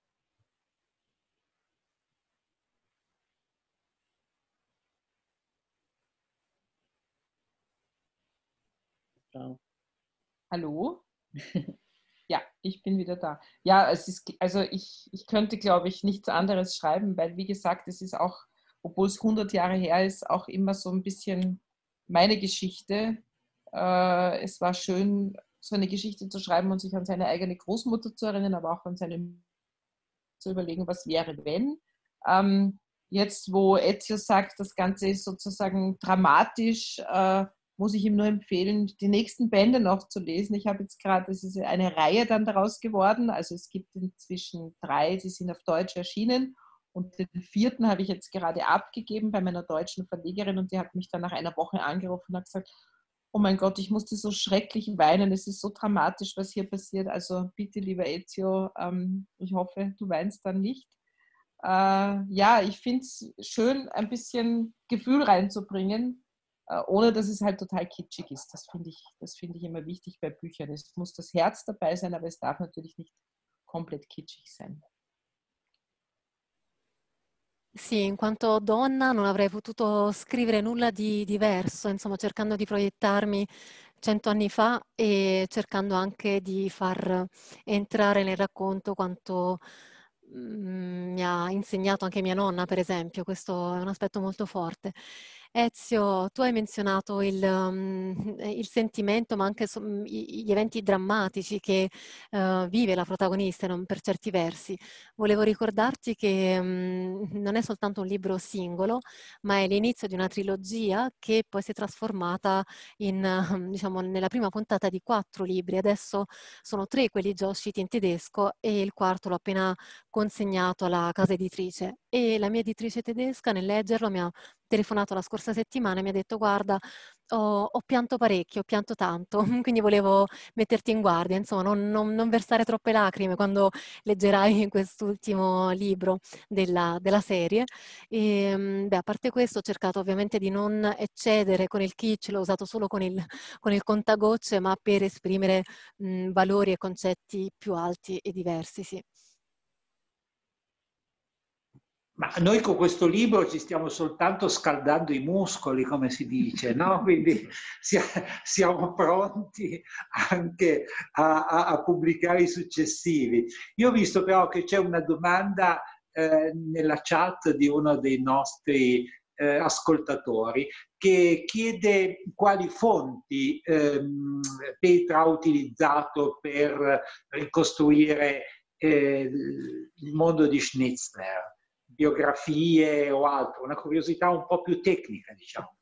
[SPEAKER 2] Hallo? Ja, ich bin wieder da. Ja, es ist, also ich, ich könnte, glaube ich, nichts anderes schreiben, weil, wie gesagt, es ist auch, obwohl es hundert Jahre her ist, auch immer so ein bisschen meine Geschichte. Äh, es war schön, so eine Geschichte zu schreiben und sich an seine eigene Großmutter zu erinnern, aber auch an seine zu überlegen, was wäre, wenn. Ähm, jetzt, wo Ezio sagt, das Ganze ist sozusagen dramatisch, äh, muss ich ihm nur empfehlen, die nächsten Bände noch zu lesen. Ich habe jetzt gerade, es ist eine Reihe dann daraus geworden, also es gibt inzwischen drei, die sind auf Deutsch erschienen und den vierten habe ich jetzt gerade abgegeben bei meiner deutschen Verlegerin und die hat mich dann nach einer Woche angerufen und hat gesagt, oh mein Gott, ich musste so schrecklich weinen, es ist so dramatisch, was hier passiert, also bitte, lieber Ezio, ähm, ich hoffe, du weinst dann nicht. Äh, ja, ich finde es schön, ein bisschen Gefühl reinzubringen, äh, ohne dass es halt total kitschig ist. Das finde ich, das finde ich immer wichtig bei Büchern. Es muss das Herz dabei sein, aber es darf natürlich nicht komplett kitschig sein.
[SPEAKER 3] Sì, in quanto donna non avrei potuto scrivere nulla di diverso, insomma, cercando di proiettarmi cento anni fa e cercando anche di far entrare nel racconto quanto mm, mi ha insegnato anche mia nonna, per esempio. Questo è un aspetto molto forte. Ezio, tu hai menzionato il, um, il sentimento, ma anche so, gli eventi drammatici che uh, vive la protagonista non, per certi versi. Volevo ricordarti che um, non è soltanto un libro singolo, ma è l'inizio di una trilogia che poi si è trasformata in, uh, diciamo, nella prima puntata di quattro libri. Adesso sono tre quelli già usciti in tedesco e il quarto l'ho appena consegnato alla casa editrice. E la mia editrice tedesca nel leggerlo mi ha telefonato la scorsa settimana e mi ha detto guarda, ho, ho pianto parecchio, ho pianto tanto, quindi volevo metterti in guardia, insomma, non, non, non versare troppe lacrime quando leggerai quest'ultimo libro della, della serie. E, beh, a parte questo ho cercato ovviamente di non eccedere con il kitsch, l'ho usato solo con il, con il contagocce, ma per esprimere mh, valori e concetti più alti e diversi, sì.
[SPEAKER 1] Ma noi con questo libro ci stiamo soltanto scaldando i muscoli, come si dice, no? Quindi siamo pronti anche a, a, a pubblicare i successivi. Io ho visto però che c'è una domanda eh, nella chat di uno dei nostri eh, ascoltatori che chiede quali fonti ehm, Petra ha utilizzato per ricostruire eh, il mondo di Schnitzler. Biografie o altro, una curiosità un po' più tecnica, diciamo.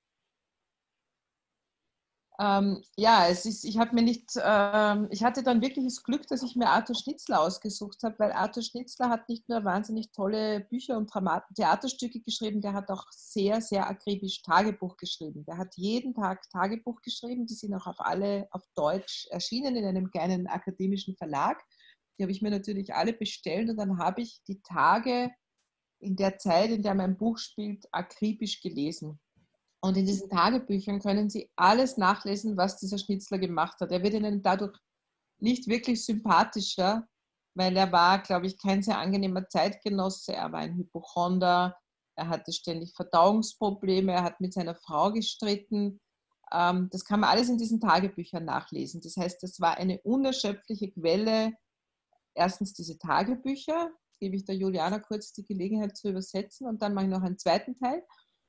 [SPEAKER 2] Ähm, ja, es ist, ich habe mir nicht, ähm, ich hatte dann wirkliches Glück, dass ich mir Arthur Schnitzler ausgesucht habe, weil Arthur Schnitzler hat nicht nur wahnsinnig tolle Bücher und Dramat Theaterstücke geschrieben, der hat auch sehr, sehr akribisch Tagebuch geschrieben. Der hat jeden Tag Tagebuch geschrieben, die sind auch auf alle auf Deutsch erschienen in einem kleinen akademischen Verlag. Die habe ich mir natürlich alle bestellt und dann habe ich die Tage in der Zeit, in der mein Buch spielt, akribisch gelesen. Und in diesen Tagebüchern können Sie alles nachlesen, was dieser Schnitzler gemacht hat. Er wird Ihnen dadurch nicht wirklich sympathischer, weil er war, glaube ich, kein sehr angenehmer Zeitgenosse. Er war ein Hypochonder, er hatte ständig Verdauungsprobleme, er hat mit seiner Frau gestritten. Das kann man alles in diesen Tagebüchern nachlesen. Das heißt, das war eine unerschöpfliche Quelle. Erstens diese Tagebücher, Jetzt gebe ich der Juliana kurz die Gelegenheit zu übersetzen und dann mache ich noch einen zweiten Teil.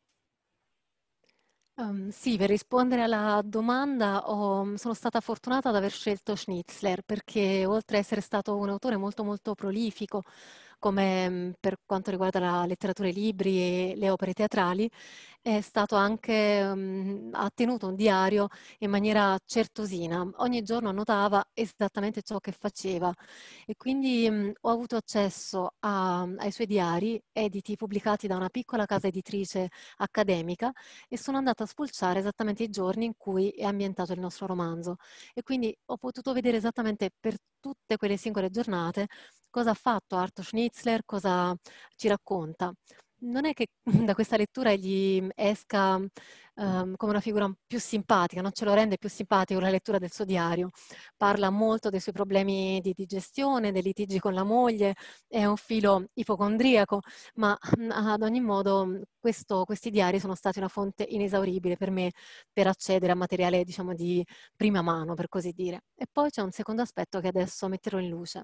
[SPEAKER 3] Um, sì, per rispondere alla domanda, ho, sono stata fortunata ad aver scelto Schnitzler perché oltre a essere stato un autore molto molto prolifico, come mh, per quanto riguarda la letteratura, i libri e le opere teatrali, è stato anche, mh, ha tenuto un diario in maniera certosina. Ogni giorno annotava esattamente ciò che faceva e quindi mh, ho avuto accesso a- ai suoi diari editi, pubblicati da una piccola casa editrice accademica e sono andata a spulciare esattamente i giorni in cui è ambientato il nostro romanzo e quindi ho potuto vedere esattamente per tutte quelle singole giornate cosa ha fatto Arthur Schnitzler, cosa ci racconta. Non è che da questa lettura gli esca ehm, come una figura più simpatica, non ce lo rende più simpatico la lettura del suo diario. Parla molto dei suoi problemi di digestione, dei litigi con la moglie, è un filo ipocondriaco, ma mm, ad ogni modo mm, questo- questi diari sono stati una fonte inesauribile per me per accedere a materiale, diciamo, di prima mano, per così dire. E poi c'è un secondo aspetto che adesso metterò in luce.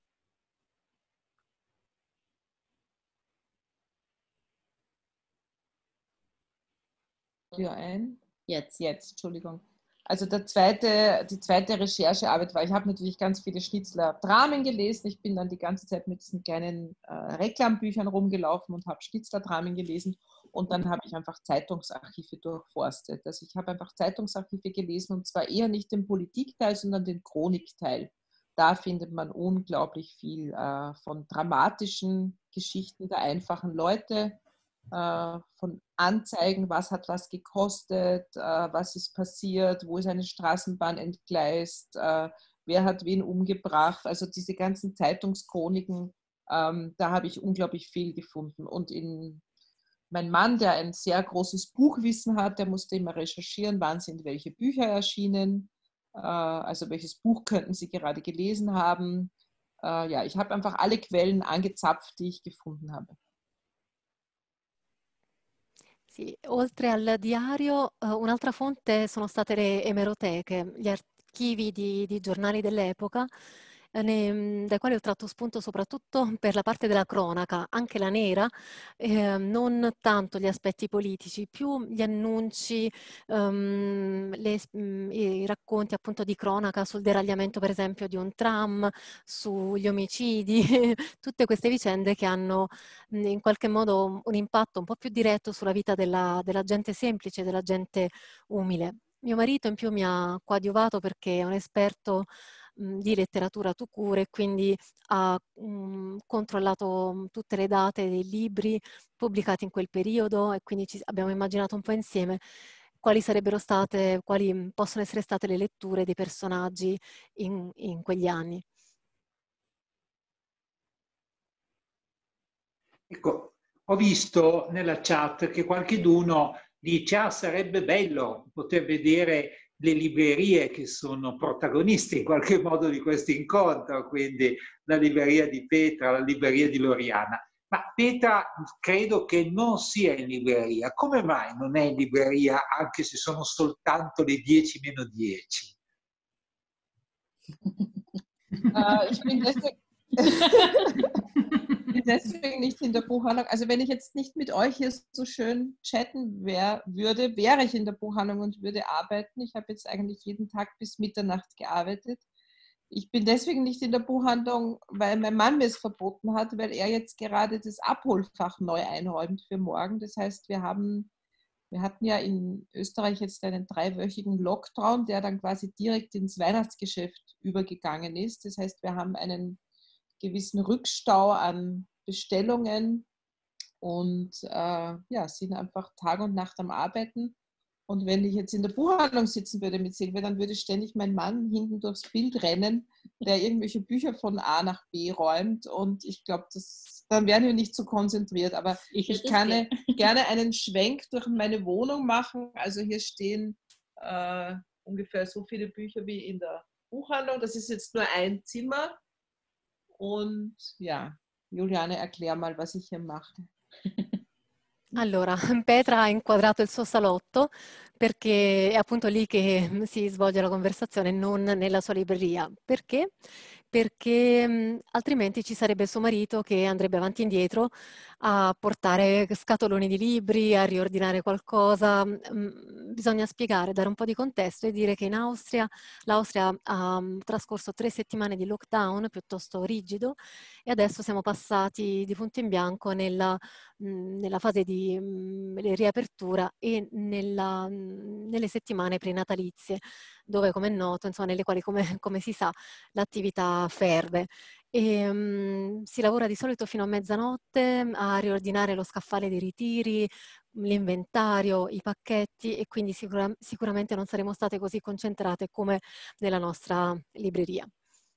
[SPEAKER 2] Ja, ein.
[SPEAKER 5] Jetzt.
[SPEAKER 2] Jetzt, Entschuldigung. Also der zweite, die zweite Recherchearbeit war, ich habe natürlich ganz viele Schnitzler-Dramen gelesen. Ich bin dann die ganze Zeit mit diesen kleinen äh, Reklambüchern rumgelaufen und habe Schnitzler-Dramen gelesen. Und dann habe ich einfach Zeitungsarchive durchforstet. Also ich habe einfach Zeitungsarchive gelesen und zwar eher nicht den Politikteil, sondern den Chronikteil. Da findet man unglaublich viel äh, von dramatischen Geschichten der einfachen Leute, äh, von Anzeigen, was hat was gekostet, äh, was ist passiert, wo ist eine Straßenbahn entgleist, äh, wer hat wen umgebracht. Also diese ganzen Zeitungschroniken, ähm, da habe ich unglaublich viel gefunden. Und in, mein Mann, der ein sehr großes Buchwissen hat, der musste immer recherchieren, wann sind welche Bücher erschienen, äh, also welches Buch könnten Sie gerade gelesen haben. Äh, ja, ich habe einfach alle Quellen angezapft, die ich gefunden habe.
[SPEAKER 3] Sì, oltre al diario, eh, un'altra fonte sono state le emeroteche, gli archivi di, di giornali dell'epoca, eh, ne- dai quali ho tratto spunto soprattutto per la parte della cronaca, anche la nera, eh, non tanto gli aspetti politici, più gli annunci, ehm, le- mm, i racconti appunto di cronaca sul deragliamento per esempio di un tram, sugli omicidi, tutte queste vicende che hanno mh, in qualche modo un impatto un po' più diretto sulla vita della, della gente semplice, della gente umile. Mio marito in più mi ha coadiuvato perché è un esperto mh, di letteratura tout court e quindi ha mh, controllato mh, tutte le date dei libri pubblicati in quel periodo e quindi ci abbiamo immaginato un po' insieme quali sarebbero state, quali mh, possono essere state le letture dei personaggi in, in quegli anni.
[SPEAKER 1] Ecco, ho visto nella chat che qualcheduno dice: ah, sarebbe bello poter vedere le librerie che sono protagoniste in qualche modo di questo incontro, quindi la libreria di Petra, la libreria di Loriana. Ma Petra credo che non sia in libreria. Come mai non è in libreria anche se sono soltanto le dieci meno dieci?
[SPEAKER 2] Äh, ich bin deswegen, bin deswegen nicht in der Buchhandlung. Also wenn ich jetzt nicht mit euch hier so schön chatten wär, würde, wäre ich in der Buchhandlung und würde arbeiten. Ich habe jetzt eigentlich jeden Tag bis Mitternacht gearbeitet. Ich bin deswegen nicht in der Buchhandlung, weil mein Mann mir es verboten hat, weil er jetzt gerade das Abholfach neu einräumt für morgen. Das heißt, wir haben, wir hatten ja in Österreich jetzt einen dreiwöchigen Lockdown, der dann quasi direkt ins Weihnachtsgeschäft übergegangen ist. Das heißt, wir haben einen gewissen Rückstau an Bestellungen und äh, ja, sind einfach Tag und Nacht am Arbeiten. Und wenn ich jetzt in der Buchhandlung sitzen würde mit Silvia, dann würde ständig mein Mann hinten durchs Bild rennen, der irgendwelche Bücher von A nach B räumt. Und ich glaube, dann wären wir nicht so konzentriert. Aber ich, ich kann gerne. gerne einen Schwenk durch meine Wohnung machen. Also hier stehen äh, ungefähr so viele Bücher wie in der Buchhandlung. Das ist jetzt nur ein Zimmer. Und ja, Juliane, erklär mal, was ich hier mache.
[SPEAKER 3] Allora, Petra ha inquadrato il suo salotto perché è appunto lì che si svolge la conversazione, non nella sua libreria. Perché? perché mh, altrimenti ci sarebbe suo marito che andrebbe avanti e indietro a portare scatoloni di libri, a riordinare qualcosa. Mh, bisogna spiegare, dare un po' di contesto e dire che in Austria, l'Austria ha mh, trascorso tre settimane di lockdown piuttosto rigido e adesso siamo passati di punto in bianco nella, mh, nella fase di mh, riapertura e nella, mh, nelle settimane prenatalizie, dove, come è noto, insomma, nelle quali, come, come si sa, l'attività ferve. E, um, si lavora di solito fino a mezzanotte a riordinare lo scaffale dei ritiri, l'inventario, i pacchetti, e quindi sicura, sicuramente non saremo state così concentrate come nella nostra libreria.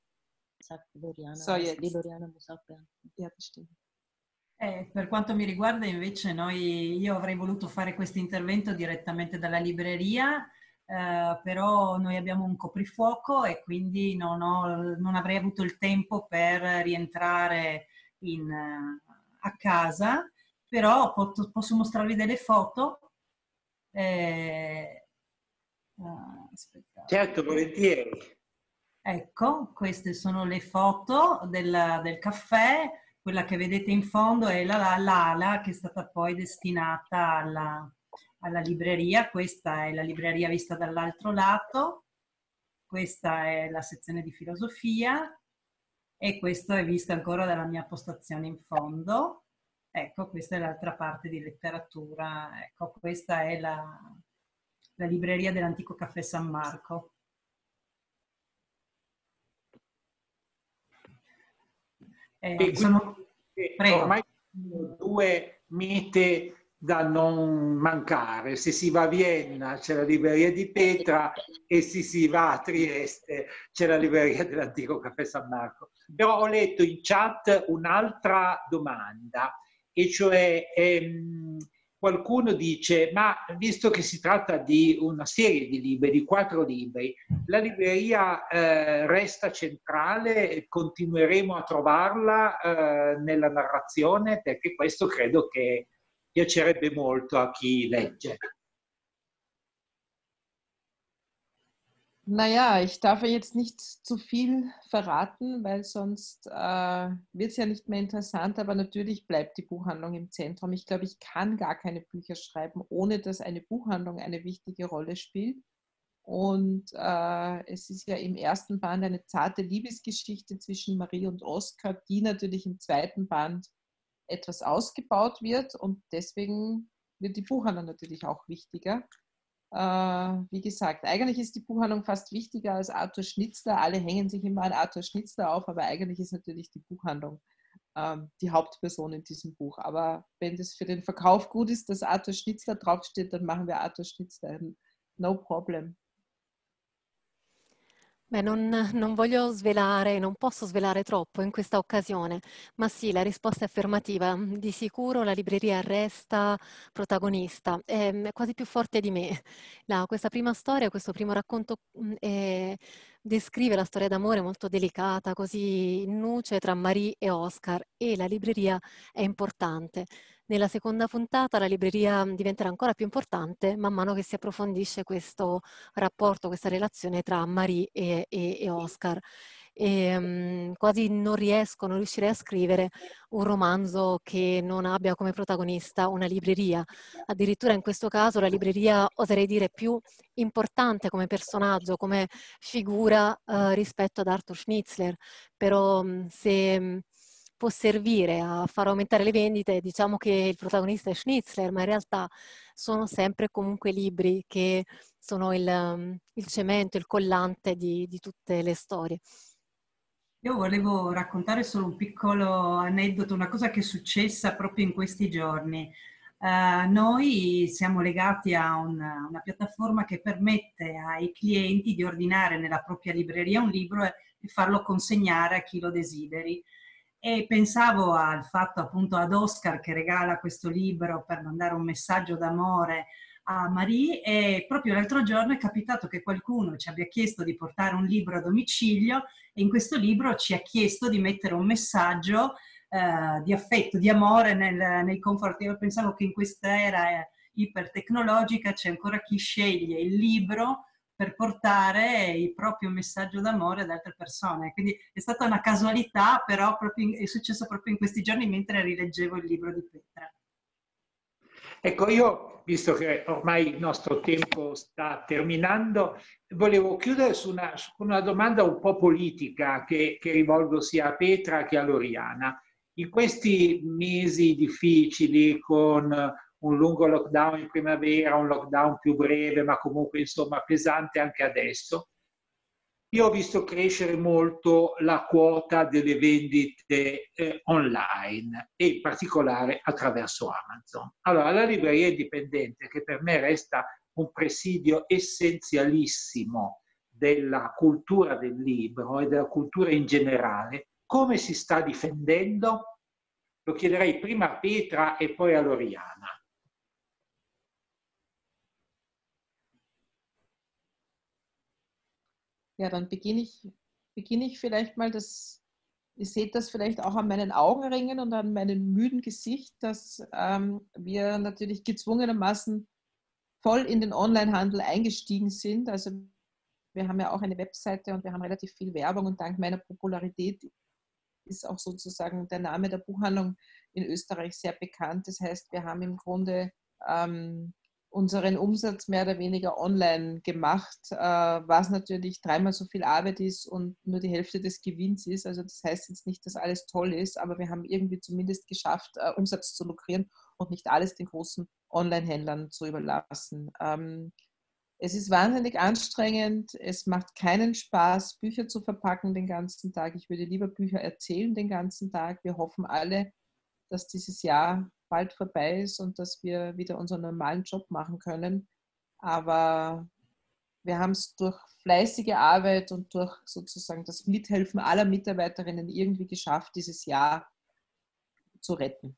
[SPEAKER 2] So jetzt.
[SPEAKER 4] Ja, Eh, per quanto mi riguarda invece noi, io avrei voluto fare questo intervento direttamente dalla libreria, eh, però noi abbiamo un coprifuoco e quindi non, ho, non avrei avuto il tempo per rientrare in, a casa, però posso, posso mostrarvi delle foto. Eh, uh,
[SPEAKER 1] certo, volentieri.
[SPEAKER 4] Ecco, queste sono le foto del, del caffè. Quella che vedete in fondo è la, l'ala che è stata poi destinata alla, alla libreria. Questa è la libreria vista dall'altro lato, questa è la sezione di filosofia e questo è visto ancora dalla mia postazione in fondo. Ecco, questa è l'altra parte di letteratura. Ecco, questa è la, la libreria dell'antico caffè San Marco. Eh, sono... Prego.
[SPEAKER 1] Ormai sono due mete da non mancare. Se si va a Vienna c'è la libreria di Petra e se si va a Trieste c'è la libreria dell'antico caffè San Marco. Però ho letto in chat un'altra domanda, e cioè ehm, qualcuno dice: ma visto che si tratta di una serie di libri, di quattro libri, la libreria eh, resta centrale e continueremo a trovarla eh, nella narrazione? Perché questo credo che piacerebbe molto a chi legge.
[SPEAKER 2] Naja, ich darf ja jetzt nicht zu viel verraten, weil sonst äh, wird es ja nicht mehr interessant, aber natürlich bleibt die Buchhandlung im Zentrum. Ich glaube, ich kann gar keine Bücher schreiben, ohne dass eine Buchhandlung eine wichtige Rolle spielt. Und äh, es ist ja im ersten Band eine zarte Liebesgeschichte zwischen Marie und Oskar, die natürlich im zweiten Band etwas ausgebaut wird, und deswegen wird die Buchhandlung natürlich auch wichtiger. Äh, wie gesagt, eigentlich ist die Buchhandlung fast wichtiger als Arthur Schnitzler. Alle hängen sich immer an Arthur Schnitzler auf, aber eigentlich ist natürlich die Buchhandlung ähm, die Hauptperson in diesem Buch. Aber wenn das für den Verkauf gut ist, dass Arthur Schnitzler draufsteht, dann machen wir Arthur Schnitzler. No problem.
[SPEAKER 3] Beh, non, non voglio svelare, non posso svelare troppo in questa occasione, ma sì, la risposta è affermativa. Di sicuro la libreria resta protagonista, è, è quasi più forte di me. La- questa prima storia, questo primo racconto mh, è- descrive la storia d'amore molto delicata, così in nuce tra Marie e Oscar, e la libreria è importante. Nella seconda puntata la libreria diventerà ancora più importante man mano che si approfondisce questo rapporto, questa relazione tra Marie e, e, e Oscar. E, um, quasi non riesco, non riuscirei a scrivere un romanzo che non abbia come protagonista una libreria. Addirittura in questo caso la libreria, oserei dire, più importante come personaggio, come figura uh, rispetto ad Arthur Schnitzler. Però um, se um, può servire a far aumentare le vendite, diciamo che il protagonista è Schnitzler, ma in realtà sono sempre comunque libri che sono il, um, il cemento, il collante di, di tutte le storie.
[SPEAKER 4] Io volevo raccontare solo un piccolo aneddoto, una cosa che è successa proprio in questi giorni. Uh, noi siamo legati a una, una piattaforma che permette ai clienti di ordinare nella propria libreria un libro e, e farlo consegnare a chi lo desideri. E pensavo al fatto appunto ad Oscar che regala questo libro per mandare un messaggio d'amore a Marie, e proprio l'altro giorno è capitato che qualcuno ci abbia chiesto di portare un libro a domicilio e in questo libro ci ha chiesto di mettere un messaggio eh, di affetto, di amore nel, nei confronti. Io pensavo che in questa era ipertecnologica c'è ancora chi sceglie il libro per portare il proprio messaggio d'amore ad altre persone. Quindi è stata una casualità, però proprio in, è successo proprio in questi giorni mentre rileggevo il libro di Petra.
[SPEAKER 1] Ecco, io, visto che ormai il nostro tempo sta terminando, volevo chiudere su una, su una domanda un po' politica che, che rivolgo sia a Petra che a Loriana. In questi mesi difficili, con un lungo lockdown in primavera, un lockdown più breve, ma comunque insomma pesante anche adesso, io ho visto crescere molto la quota delle vendite eh, online e in particolare attraverso Amazon. Allora, la libreria indipendente, che per me resta un presidio essenzialissimo della cultura del libro e della cultura in generale, come si sta difendendo? Lo chiederei prima a Petra e poi a Loriana.
[SPEAKER 2] Ja, dann beginne ich, beginne ich vielleicht mal, das, ihr seht das vielleicht auch an meinen Augenringen und an meinem müden Gesicht, dass ähm, wir natürlich gezwungenermaßen voll in den Onlinehandel eingestiegen sind. Also wir haben ja auch eine Webseite und wir haben relativ viel Werbung und dank meiner Popularität ist auch sozusagen der Name der Buchhandlung in Österreich sehr bekannt. Das heißt, wir haben im Grunde ähm, unseren Umsatz mehr oder weniger online gemacht, äh, was natürlich dreimal so viel Arbeit ist und nur die Hälfte des Gewinns ist. Also das heißt jetzt nicht, dass alles toll ist, aber wir haben irgendwie zumindest geschafft, äh, Umsatz zu lukrieren und nicht alles den großen Online-Händlern zu überlassen. Ähm, es ist wahnsinnig anstrengend, es macht keinen Spaß, Bücher zu verpacken den ganzen Tag. Ich würde lieber Bücher erzählen den ganzen Tag. Wir hoffen alle, dass dieses Jahr bald vorbei ist und dass wir wieder unseren normalen Job machen können. Aber wir haben es durch fleißige Arbeit und durch sozusagen das Mithelfen aller Mitarbeiterinnen irgendwie geschafft, dieses Jahr zu retten.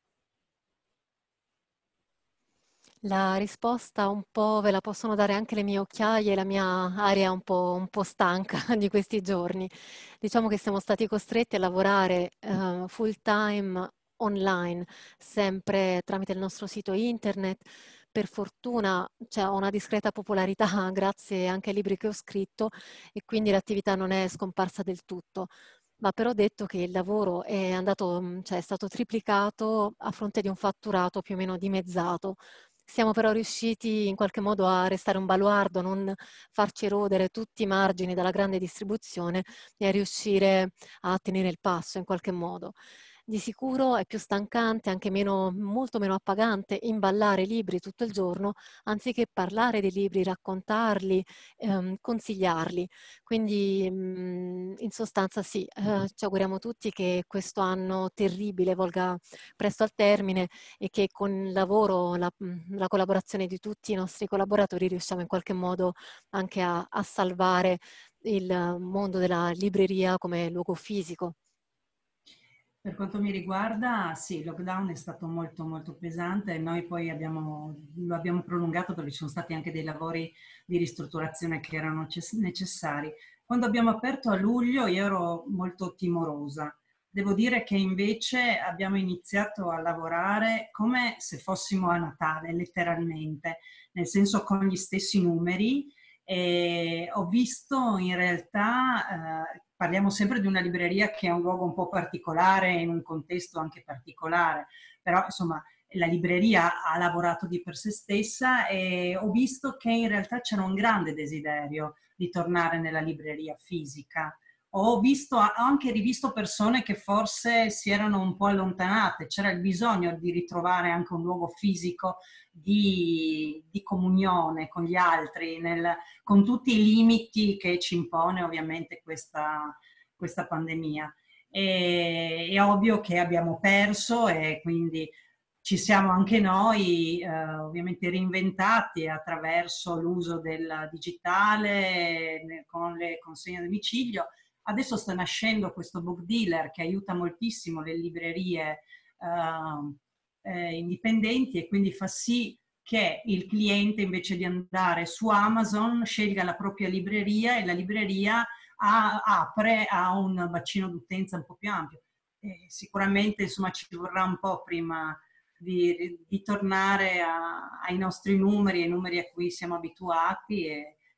[SPEAKER 3] La risposta un po' ve la possono dare anche le mie occhiaie e la mia aria un po', un po' stanca di questi giorni. Diciamo che siamo stati costretti a lavorare uh, full time online, sempre tramite il nostro sito internet. Per fortuna c'è una discreta popolarità grazie anche ai libri che ho scritto e quindi l'attività non è scomparsa del tutto. Va però detto che il lavoro è andato, cioè è stato triplicato a fronte di un fatturato più o meno dimezzato. Siamo però riusciti in qualche modo a restare un baluardo, a non farci erodere tutti i margini dalla grande distribuzione e a riuscire a tenere il passo in qualche modo. Di sicuro è più stancante, anche meno, molto meno appagante imballare libri tutto il giorno, anziché parlare dei libri, raccontarli, ehm, consigliarli. Quindi mh, in sostanza sì, eh, ci auguriamo tutti che questo anno terribile volga presto al termine e che con il lavoro, la, la collaborazione di tutti i nostri collaboratori riusciamo in qualche modo anche a, a salvare il mondo della libreria come luogo fisico.
[SPEAKER 4] Per quanto mi riguarda, sì, il lockdown è stato molto molto pesante e noi poi abbiamo, lo abbiamo prolungato perché ci sono stati anche dei lavori di ristrutturazione che erano necessari. Quando abbiamo aperto a luglio io ero molto timorosa. Devo dire che invece abbiamo iniziato a lavorare come se fossimo a Natale, letteralmente, nel senso con gli stessi numeri. E ho visto in realtà, eh, parliamo sempre di una libreria che è un luogo un po' particolare, in un contesto anche particolare, però insomma la libreria ha lavorato di per sé stessa e ho visto che in realtà c'era un grande desiderio di tornare nella libreria fisica. Ho visto, ho anche rivisto persone che forse si erano un po' allontanate, c'era il bisogno di ritrovare anche un luogo fisico di, di comunione con gli altri, nel, con tutti i limiti che ci impone ovviamente questa, questa pandemia. E, è ovvio che abbiamo perso e quindi ci siamo anche noi eh, ovviamente reinventati attraverso l'uso del digitale con le consegne a domicilio. Adesso sta nascendo questo book dealer che aiuta moltissimo le librerie uh, eh, indipendenti e quindi fa sì che il cliente invece di andare su Amazon scelga la propria libreria e la libreria ha, apre a un bacino d'utenza un po' più ampio. E sicuramente insomma ci vorrà un po' prima di, di tornare a, ai nostri numeri, ai numeri a cui siamo abituati e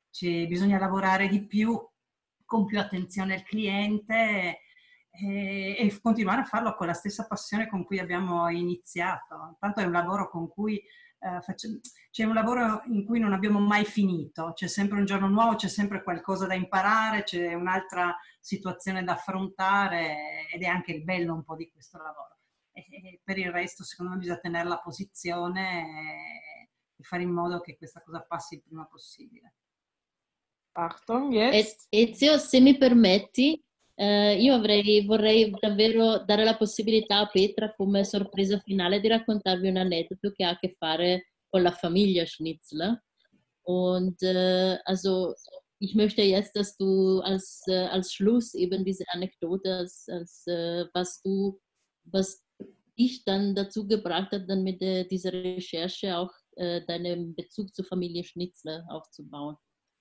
[SPEAKER 4] ci, bisogna lavorare di più, con più attenzione al cliente e, e continuare a farlo con la stessa passione con cui abbiamo iniziato. Tanto è un lavoro con cui eh, facciamo, c'è un lavoro in cui non abbiamo mai finito, c'è sempre un giorno nuovo, c'è sempre qualcosa da imparare, c'è un'altra situazione da affrontare ed è anche il bello un po' di questo lavoro. E, e per il resto secondo me bisogna tenere la posizione e, e fare in modo che questa cosa passi il prima possibile.
[SPEAKER 2] Achtung,
[SPEAKER 5] E-
[SPEAKER 2] jetzt.
[SPEAKER 5] Ezio, se mi permetti, eh, io avrei, vorrei davvero dare la possibilità a Petra come sorpresa finale di raccontarvi un aneddoto che ha a che fare con la Familie Schnitzler. Und äh, also ich möchte jetzt, dass du als, äh, als Schluss eben diese Anekdote, als, als äh, was du, was dich dann dazu gebracht hat, dann mit der, dieser Recherche auch äh, deinen Bezug zur Familie Schnitzler aufzubauen.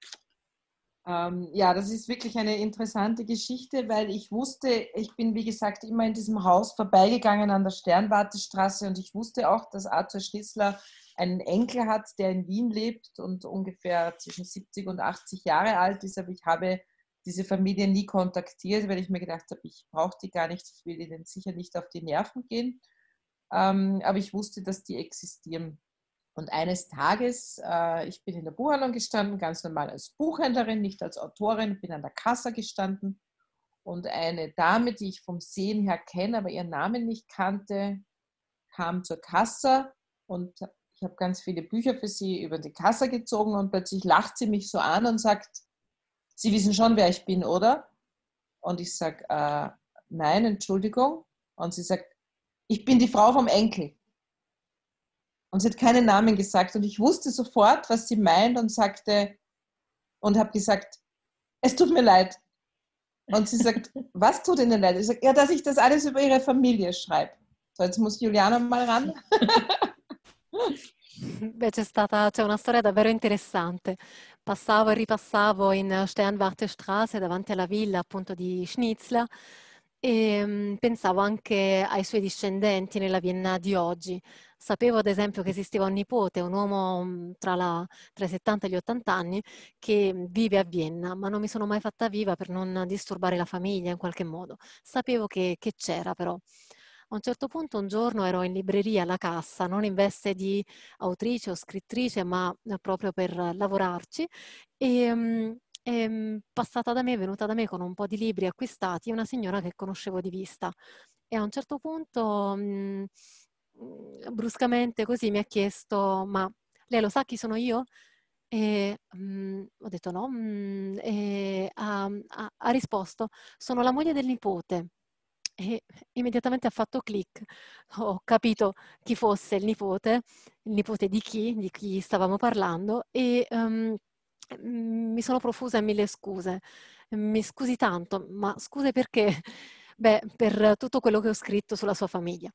[SPEAKER 2] Ähm, ja, das ist wirklich eine interessante Geschichte, weil ich wusste, ich bin wie gesagt immer in diesem Haus vorbeigegangen an der Sternwartestraße und ich wusste auch, dass Arthur Schnitzler einen Enkel hat, der in Wien lebt und ungefähr zwischen siebzig und achtzig Jahre alt ist, aber ich habe diese Familie nie kontaktiert, weil ich mir gedacht habe, ich brauche die gar nicht, ich will ihnen sicher nicht auf die Nerven gehen, ähm, aber ich wusste, dass die existieren. Und eines Tages, äh, ich bin in der Buchhandlung gestanden, ganz normal als Buchhändlerin, nicht als Autorin, bin an der Kasse gestanden und eine Dame, die ich vom Sehen her kenne, aber ihren Namen nicht kannte, kam zur Kasse und ich habe ganz viele Bücher für sie über die Kasse gezogen und plötzlich lacht sie mich so an und sagt, Sie wissen schon, wer ich bin, oder? Und ich sage, äh, nein, Entschuldigung. Und sie sagt, ich bin die Frau vom Enkel. Und sie hat keinen Namen gesagt und ich wusste sofort, was sie meint und sagte und habe gesagt, es tut mir leid. Und sie sagt, was tut Ihnen leid? Ich sage, ja, dass ich das alles über Ihre Familie schreibe. So, jetzt muss Juliana mal ran.
[SPEAKER 3] Beh, c'è stata, c'è una storia davvero interessante. Passavo e ripassavo in Sternwartestraße davanti alla villa appunto di Schnitzler e mm, pensavo anche ai suoi discendenti nella Vienna di oggi. Sapevo ad esempio che esisteva un nipote, un uomo mm, tra, la- tra i settanta e gli ottanta anni che vive a Vienna, ma non mi sono mai fatta viva per non disturbare la famiglia in qualche modo. Sapevo che che c'era però. A un certo punto un giorno ero in libreria alla cassa, non in veste di autrice o scrittrice, ma eh, proprio per lavorarci. E, mm, è mm, passata da me, è venuta da me con un po' di libri acquistati, una signora che conoscevo di vista. E a un certo punto, mm, mm, bruscamente così, mi ha chiesto, ma lei lo sa chi sono io? E mm, ho detto no, mm, e ha, ha- ha risposto, sono la moglie del nipote. E immediatamente ha fatto click. Ho capito chi fosse il nipote, il nipote di chi, di chi stavamo parlando e ehm, mm, mi sono profusa in mille scuse. Mi scusi tanto, ma scuse perché? Beh, per tutto quello che ho scritto sulla sua famiglia.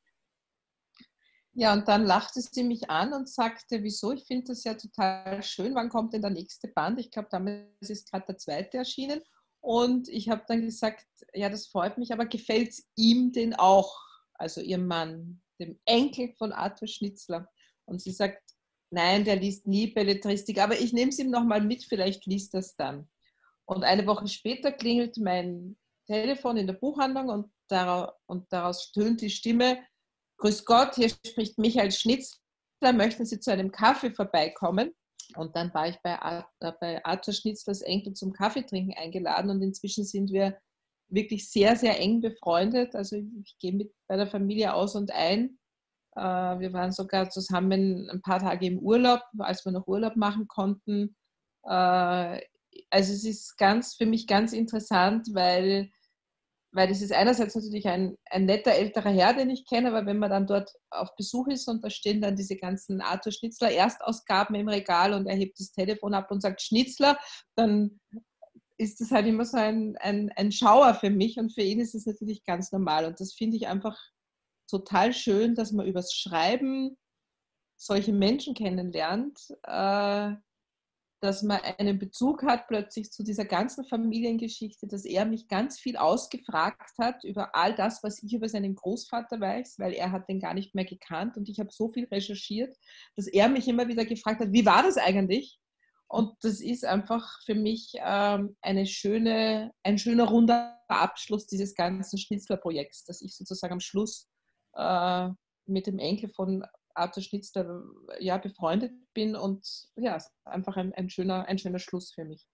[SPEAKER 2] Ja, und dann lachte sie mich an und sagte, wieso, ich finde das ja total schön, wann kommt denn der nächste Band? Ich glaube, damals ist gerade der zweite erschienen. Und ich habe dann gesagt, ja, das freut mich, aber gefällt es ihm denn auch, also ihrem Mann, dem Enkel von Arthur Schnitzler? Und sie sagt, nein, der liest nie Belletristik, aber ich nehme es ihm nochmal mit, vielleicht liest er es dann. Und eine Woche später klingelt mein Telefon in der Buchhandlung und, daraus, und daraus stöhnt die Stimme, Grüß Gott, hier spricht Michael Schnitzler, möchten Sie zu einem Kaffee vorbeikommen? Und dann war ich bei, bei Arthur Schnitzlers Enkel zum Kaffeetrinken eingeladen und inzwischen sind wir wirklich sehr, sehr eng befreundet. Also ich gehe mit bei der Familie aus und ein. Wir waren sogar zusammen ein paar Tage im Urlaub, als wir noch Urlaub machen konnten. Also es ist ganz, für mich ganz interessant, weil Weil es ist einerseits natürlich ein, ein netter älterer Herr, den ich kenne, aber wenn man dann dort auf Besuch ist und da stehen dann diese ganzen Arthur Schnitzler Erstausgaben im Regal und er hebt das Telefon ab und sagt Schnitzler, dann ist das halt immer so ein, ein, ein Schauer für mich und für ihn ist es natürlich ganz normal. Und das finde ich einfach total schön, dass man übers Schreiben solche Menschen kennenlernt, äh, dass man einen Bezug hat plötzlich zu dieser ganzen Familiengeschichte, dass er mich ganz viel ausgefragt hat über all das, was ich über seinen Großvater weiß, weil er hat den gar nicht mehr gekannt und ich habe so viel recherchiert, dass er mich immer wieder gefragt hat, wie war das eigentlich? Und das ist einfach für mich ähm, eine schöne, ein schöner runder Abschluss dieses ganzen Schnitzler-Projekts, dass ich sozusagen am Schluss äh, mit dem Enkel von Arthur Schnitzler ja, befreundet bin und ja, einfach ein, ein, schöner, ein schöner Schluss für mich.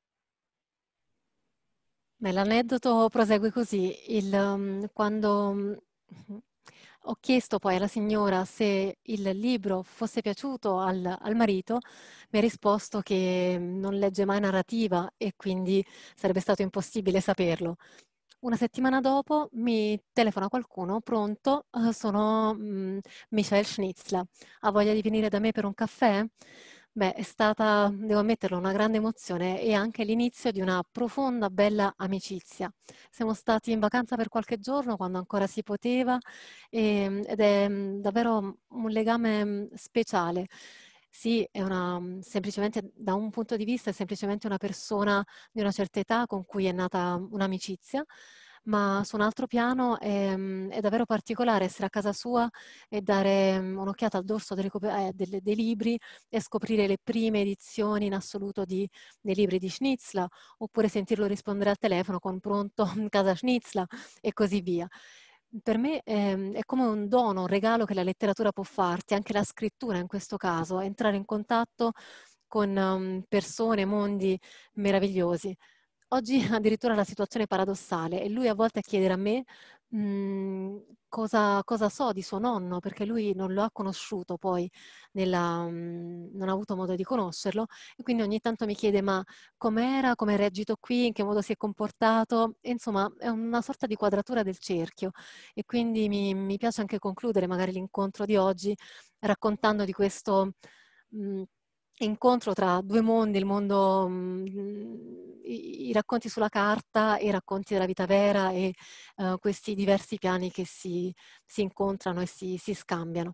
[SPEAKER 3] Beh, l'aneddoto prosegue così. Il, um, quando um, ho chiesto poi alla signora se il libro fosse piaciuto al, al marito, mi ha risposto che non legge mai narrativa e quindi sarebbe stato impossibile saperlo. Una settimana dopo mi telefona qualcuno, pronto, uh, sono um, Michael Schnitzler. Ha voglia di venire da me per un caffè? Beh, è stata, devo ammetterlo, una grande emozione e anche l'inizio di una profonda, bella amicizia. Siamo stati in vacanza per qualche giorno quando ancora si poteva e, ed è davvero un legame speciale. Sì, è una, semplicemente da un punto di vista, è semplicemente una persona di una certa età con cui è nata un'amicizia, ma su un altro piano è, è davvero particolare essere a casa sua e dare un'occhiata al dorso delle, eh, delle, dei libri e scoprire le prime edizioni in assoluto di, dei libri di Schnitzler, oppure sentirlo rispondere al telefono con pronto casa Schnitzler e così via. Per me è, è come un dono, un regalo che la letteratura può farti, anche la scrittura in questo caso, entrare in contatto con um, persone, mondi meravigliosi. Oggi addirittura la situazione è paradossale e lui a volte a chiedere a me mh, cosa, cosa so di suo nonno, perché lui non lo ha conosciuto poi, nella, mh, non ha avuto modo di conoscerlo, e quindi ogni tanto mi chiede ma com'era, come è reagito qui, in che modo si è comportato, e insomma è una sorta di quadratura del cerchio e quindi mi, mi piace anche concludere magari l'incontro di oggi raccontando di questo mh, incontro tra due mondi, il mondo, mh, i, i racconti sulla carta e i racconti della vita vera e uh, questi diversi piani che si, si incontrano e si, si scambiano.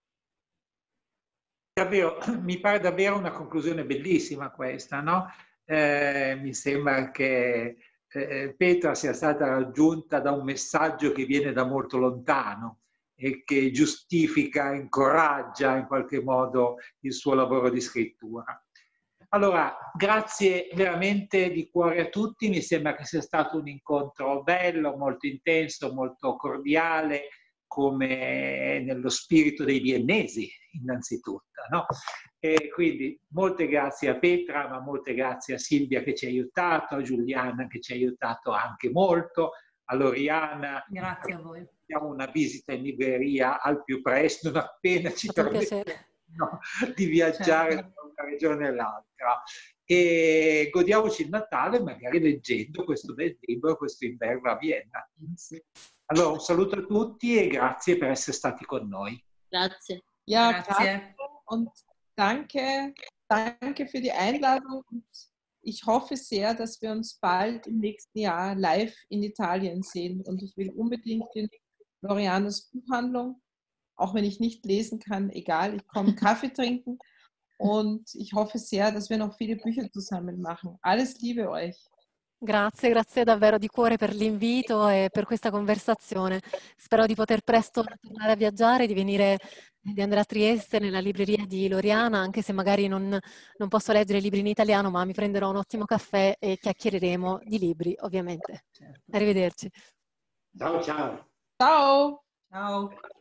[SPEAKER 1] Davvero, mi pare davvero una conclusione bellissima questa, no? Eh, mi sembra che eh, Petra sia stata raggiunta da un messaggio che viene da molto lontano e che giustifica, incoraggia in qualche modo il suo lavoro di scrittura. Allora, grazie veramente di cuore a tutti, mi sembra che sia stato un incontro bello, molto intenso, molto cordiale, come nello spirito dei viennesi, innanzitutto, no? E quindi molte grazie a Petra, ma molte grazie a Silvia che ci ha aiutato, a Giuliana che ci ha aiutato anche molto, a Loriana.
[SPEAKER 4] Grazie a voi.
[SPEAKER 1] Facciamo una visita in libreria al più presto, non appena ci permetteremo di viaggiare certo. da una regione all'altra. E godiamoci il Natale magari leggendo questo bel libro, questo inverno a Vienna. Sì. Allora un saluto a tutti e grazie per essere stati con noi.
[SPEAKER 5] Grazie.
[SPEAKER 2] Ja,
[SPEAKER 4] grazie.
[SPEAKER 2] Und danke, danke für die Einladung. Und ich hoffe sehr, dass wir uns bald im nächsten Jahr live in Italien sehen. Und ich will unbedingt in Lorianas Buchhandlung, auch wenn ich nicht lesen kann, egal, ich komme Kaffee trinken. Und ich hoffe sehr, dass wir noch viele Bücher zusammen machen. Alles Liebe euch.
[SPEAKER 3] Grazie, grazie davvero di cuore per l'invito e per questa conversazione. Spero di poter presto tornare a viaggiare, di venire, di andare a Trieste nella libreria di Loriana, anche se magari non, non posso leggere libri in italiano, ma mi prenderò un ottimo caffè e chiacchiereremo di libri, ovviamente. Arrivederci.
[SPEAKER 1] Ciao, ciao.
[SPEAKER 2] Ciao.
[SPEAKER 4] Ciao.